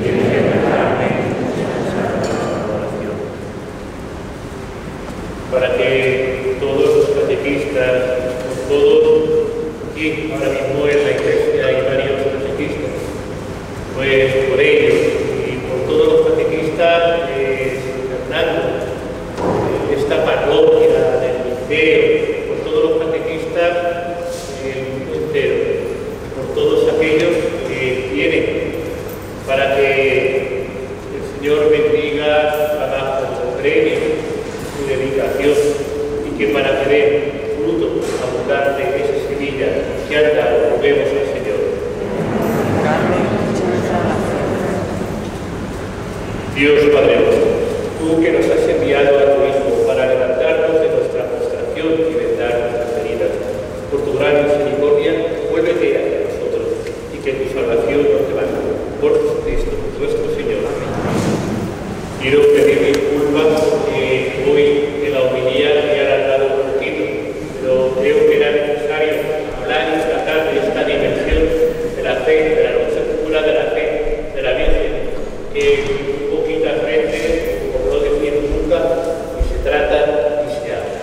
Para que todos los catequistas, todos aquí ahora mismo en la iglesia hay varios catequistas, pues por ellos y por todos los catequistas de San Fernando, de esta parroquia, del liceo, por todos los catequistas del mundo entero, por todos aquellos que vienen, para que el Señor bendiga su trabajo, su premio, su dedicación, y que para que den fruto abundante esa semilla que han dado, roguemos al Señor. Dios Padre nuestro, tú que nos has enviado a tu Hijo para levantarnos de nuestra postración y vendar nuestras heridas, por tu gran misericordia, vuélvete hacia nosotros y que tu salvación nos levante. Por Jesucristo, nuestro Señor. Amén. Quiero pedir disculpas porque hoy en la homilía me he alargado un poquito, pero creo que era necesario hablar y tratar de esta dimensión de la fe, de la noche oscura de la fe, de la Virgen, que poquitas veces, por no decir nunca, y se trata y se habla.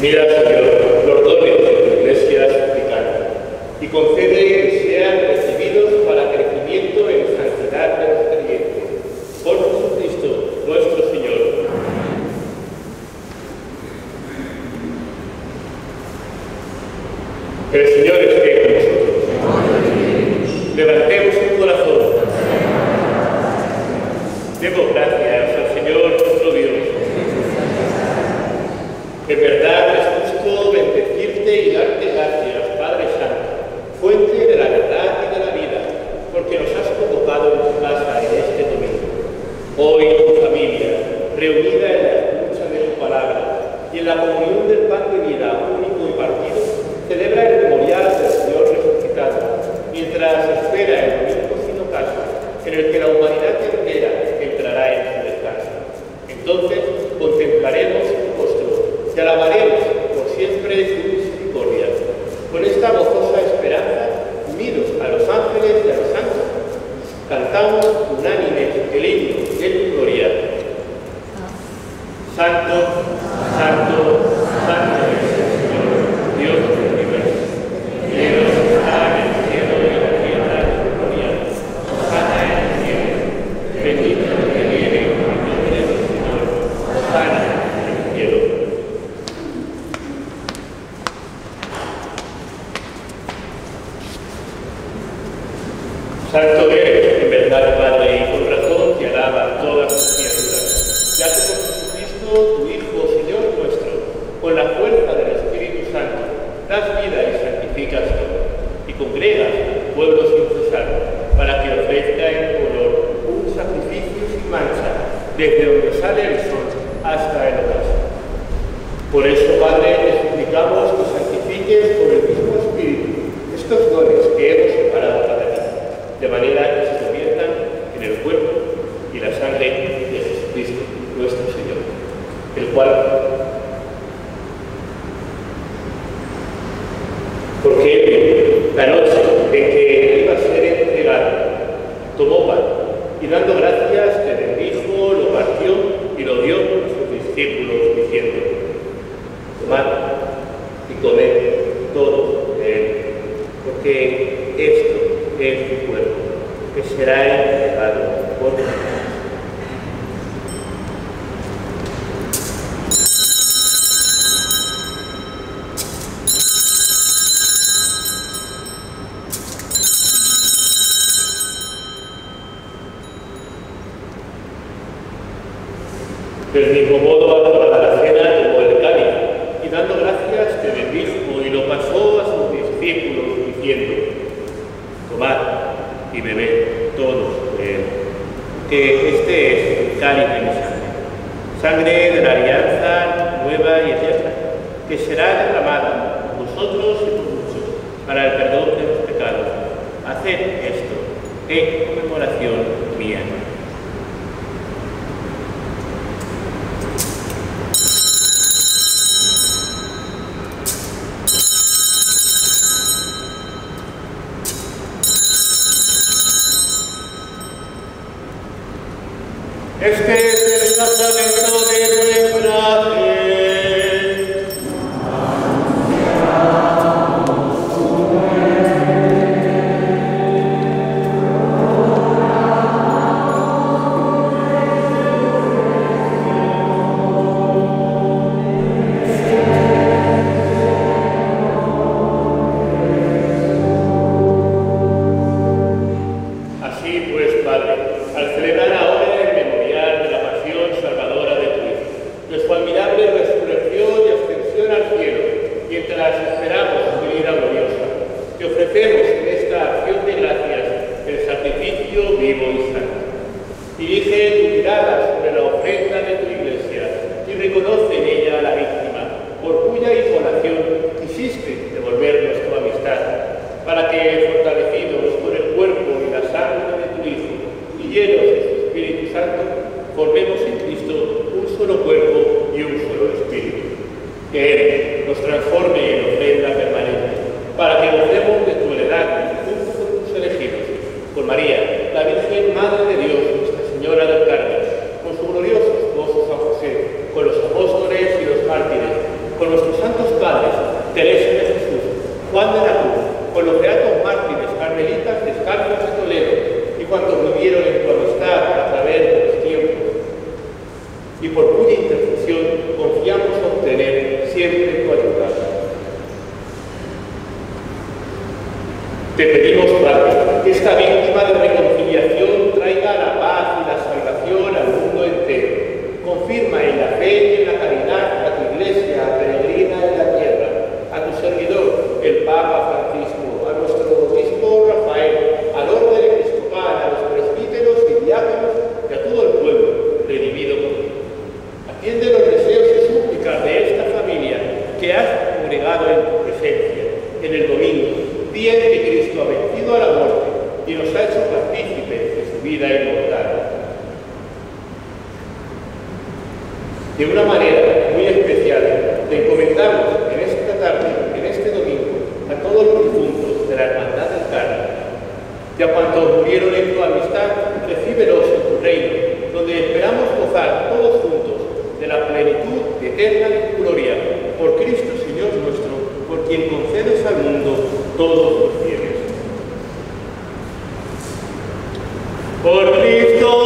Mira, Señor, los dones de tu Iglesia suplicante y concede que sean recibidos para crecimiento en santidad de los creyentes. Por Jesucristo, nuestro Señor. El Señor esté con nosotros. Levantemos un corazón. Demos gracias al Señor nuestro Dios. En verdad es justo bendecirte y darte gracias, Padre Santo, fuente de la verdad y de la vida, porque nos has convocado en tu casa en este domingo. Hoy tu familia, reunida en la escucha de tu palabra y en la comunión del pan de vida único y partido, celebra el memorial del Señor resucitado, mientras espera el domingo sin ocaso, en el que la humanidad entera entrará en su descanso. Entonces contemplaremos tu rostro y alabaremos por siempre tu misericordia. Con esta gozosa esperanza, unidos a los ángeles y a los santos, cantamos unánimes el himno de tu gloria. Santo, santo, santo es el Señor, Dios del universo. Cielo está en el cielo y la tierra es su gloria. Hosana en el cielo. Bendito el que viene en el nombre del Señor. Hosana en el cielo. Santo eres, en verdad, Padre, y con razón te alaban todas las criaturas, ya que por Jesucristo, tu Hijo, Señor nuestro, con la fuerza del Espíritu Santo, das vida y santificas todo, y congregas al pueblo sin cesar, para que ofrezca en tu honor un sacrificio sin mancha, desde donde sale el sol hasta el ocaso. Por eso, Padre, te suplicamos que santifiques por el mismo Espíritu estos dones que hemos separado para ti, de manera que se conviertan en el cuerpo y la sangre de Jesucristo, nuestro Señor, el cual, porque Él, la noche en que iba a ser entregado, tomó pan y dando gracias te bendijo, lo partió y lo dio a sus discípulos, diciendo: tomad y comed todos de él, porque esto es mi cuerpo, que será entregado por vosotros. Del mismo modo, al acabar la cena, tomó el cáliz y dando gracias te bendijo y lo pasó a sus discípulos, diciendo: tomad y bebed todos de él, que este es el cáliz de mi sangre, sangre de la alianza nueva y eterna, que será derramada por vosotros y por muchos para el perdón de los pecados. Haced esto en conmemoración mía. Este es el sacramento de nuestra fe. Así pues, Padre, al celebrar ahora el memorial de la pasión salvadora de tu Hijo, de su admirable resurrección y ascensión al cielo, mientras esperamos su venida gloriosa, te ofrecemos en esta acción de gracias el sacrificio vivo y santo. Dirige tu mirada sobre la ofrenda de tu Iglesia y reconoce en ella a la víctima, por cuya inmolación quisiste devolvernos tu amistad, para que, fortalecidos por el cuerpo y la sangre de tu Hijo y llenos de su Espíritu Santo, formemos en Cristo un solo cuerpo y un solo Espíritu. Que Él nos transforme en ofrenda permanente, para que gocemos de tu heredad junto con tus elegidos, con María, la Virgen Madre de Dios, Nuestra Señora del Carmen, con su glorioso esposo San José, con los apóstoles y los mártires, con nuestros santos por cuya intercesión confiamos obtener siempre tu ayuda. Te pedimos, Padre, que esta víctima de reconciliación traiga la paz y la salvación al mundo entero. Confirma en la fe y en la caridad a tu Iglesia peregrina en la tierra, a tu servidor, el Papa Francisco, a nuestro obispo Rafael, al orden episcopal, a los presbíteros y diáconos y a todo el pueblo redimido por ti. Atiende los deseos y súplicas de esta familia que has congregado en tu presencia, en el domingo, día en que Cristo ha vencido a la muerte y nos ha hecho partícipes de su vida inmortal. De una manera muy especial, te encomendamos en esta tarde, en este domingo, a todos los difuntos de la Hermandad del Carmen, y a cuantos murieron en tu amistad, recíbelos en tu reino, donde esperamos gozar todos juntos de la plenitud eterna de tu gloria, por Cristo Señor nuestro, por quien concedes al mundo todos los bienes. Por Cristo,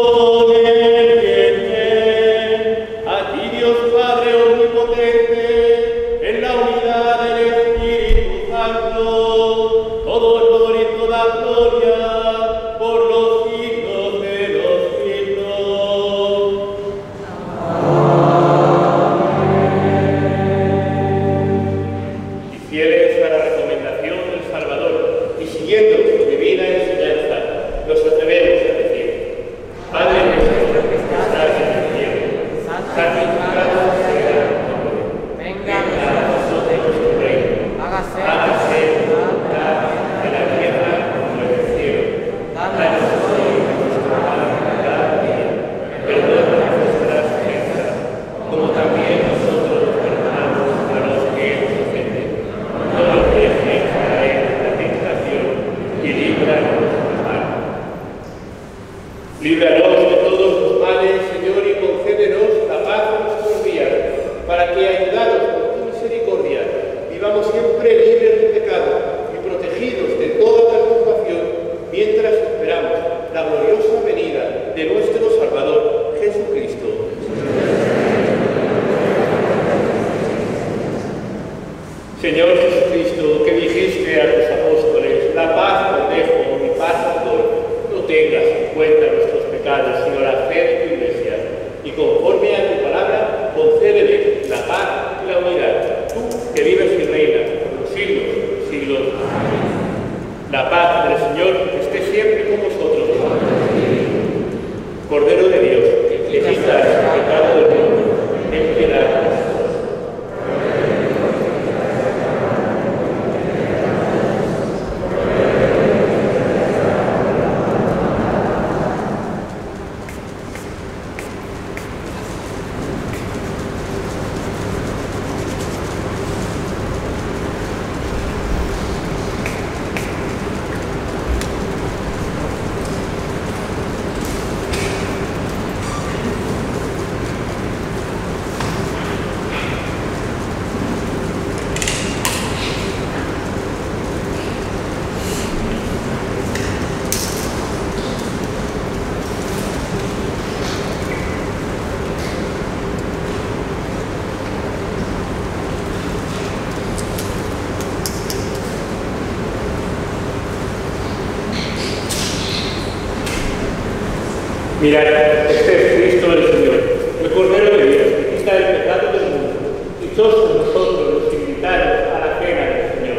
mirad, este es Cristo el Señor, el Cordero de Dios, que quita el pecado del mundo. Dichosos nosotros los invitados a la cena del Señor.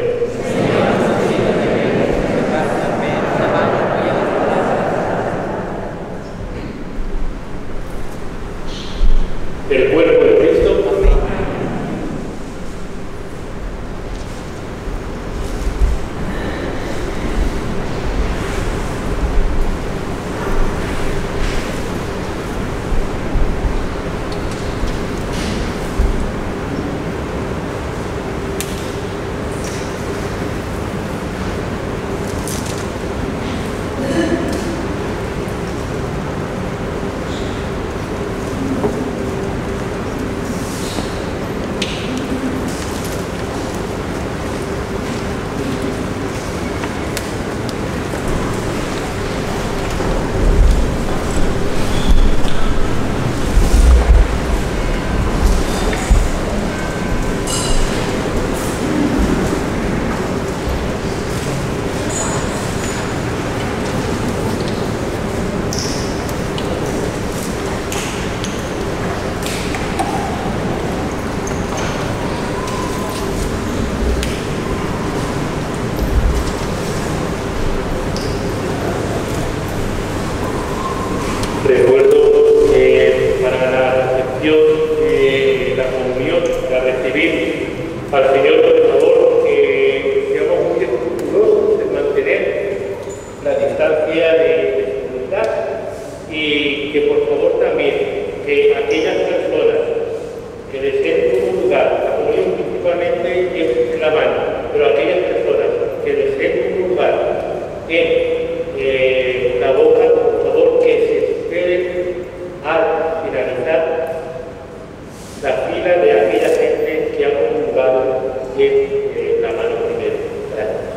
El cuerpo de Cristo. Amén. usualmente es la mano, pero aquellas personas que deseen un lugar en eh, la boca, por favor, que se esperen al finalizar la fila de aquella gente que ha comulgado en eh, la mano primero. Gracias.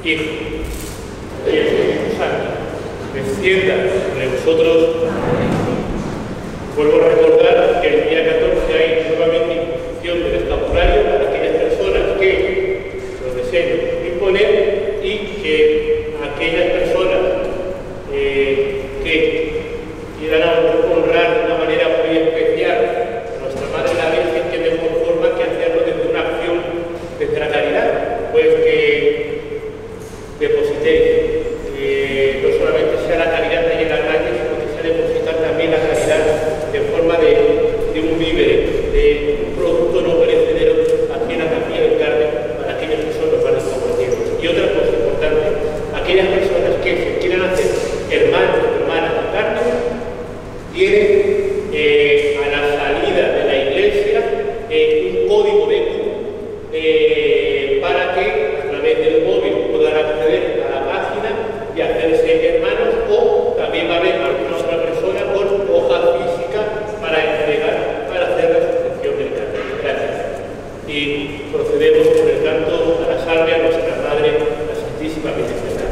Hijo y Espíritu Santo, descienda sobre vosotros. Vuelvo a recordar que el día catorce hay nuevamente imposición del escapulario para aquellas personas que lo deseen imponer y que aquellas personas eh, que quieran honrar de una manera muy especial a nuestra Madre la Virgen, que de mejor forma que hacerlo desde una acción desde la caridad, pues que depositéis, que no solamente sea la caridad ahí en la calle, sino que sea depositar también la caridad en forma de, de un víver, de un producto no perecedero aquí en la capilla del Carmen para aquellos que son los varones comprometidos. Y otra cosa importante, aquellas personas que se quieran hacer hermanos o hermanas del Carmen tienen eh, a la salida de la iglesia eh, un código de Q eh, para que a través del móvil puedan acceder a la página y hacerse hermanos, o también va a haber alguna otra persona con hoja física para entregar, para hacer la suscripción del carnet. Gracias. Y procedemos con el canto a la salve a nuestra Madre, la Santísima Virgen de Dios.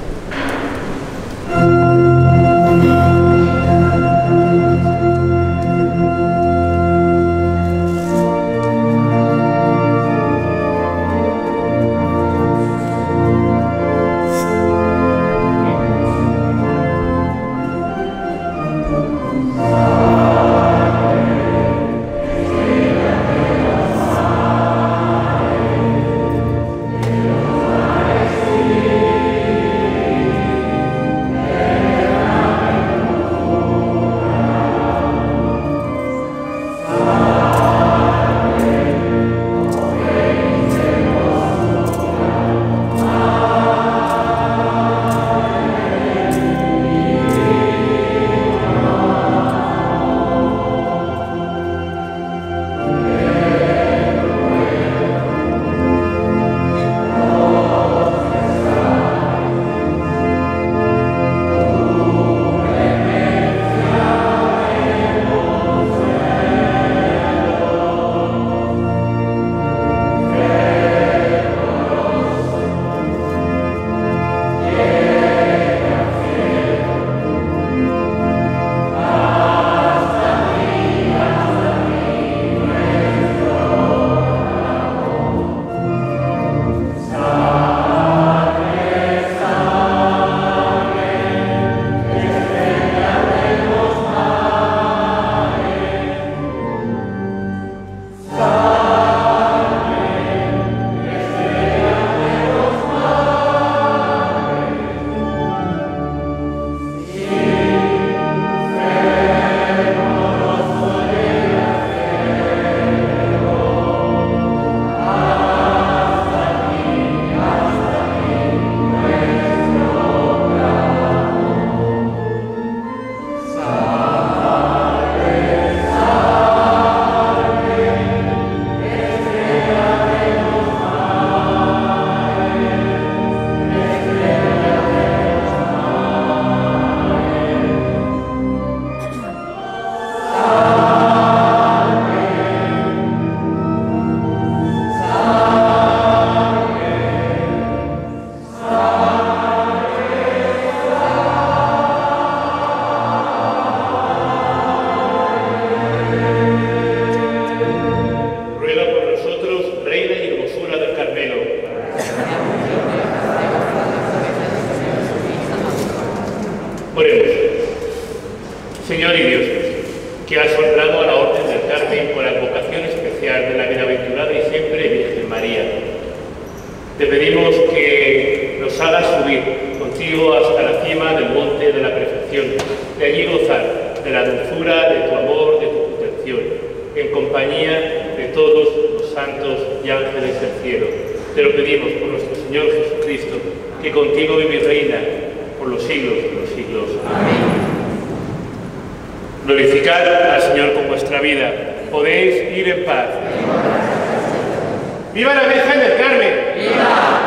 Oremos. Señor y Dios, que has honrado a la Orden del Carmen con la vocación especial de la bienaventurada y siempre Virgen María, te pedimos que nos hagas subir contigo hasta la cima del monte de la perfección, de allí gozar de la dulzura de tu amor, de tu protección, en compañía de todos los santos y ángeles del cielo. Te lo pedimos por nuestro Señor Jesucristo, que contigo vive y reina por los siglos de los siglos. Amén. Glorificad al Señor con vuestra vida. Podéis ir en paz. ¡Viva la Virgen del Carmen! ¡Viva!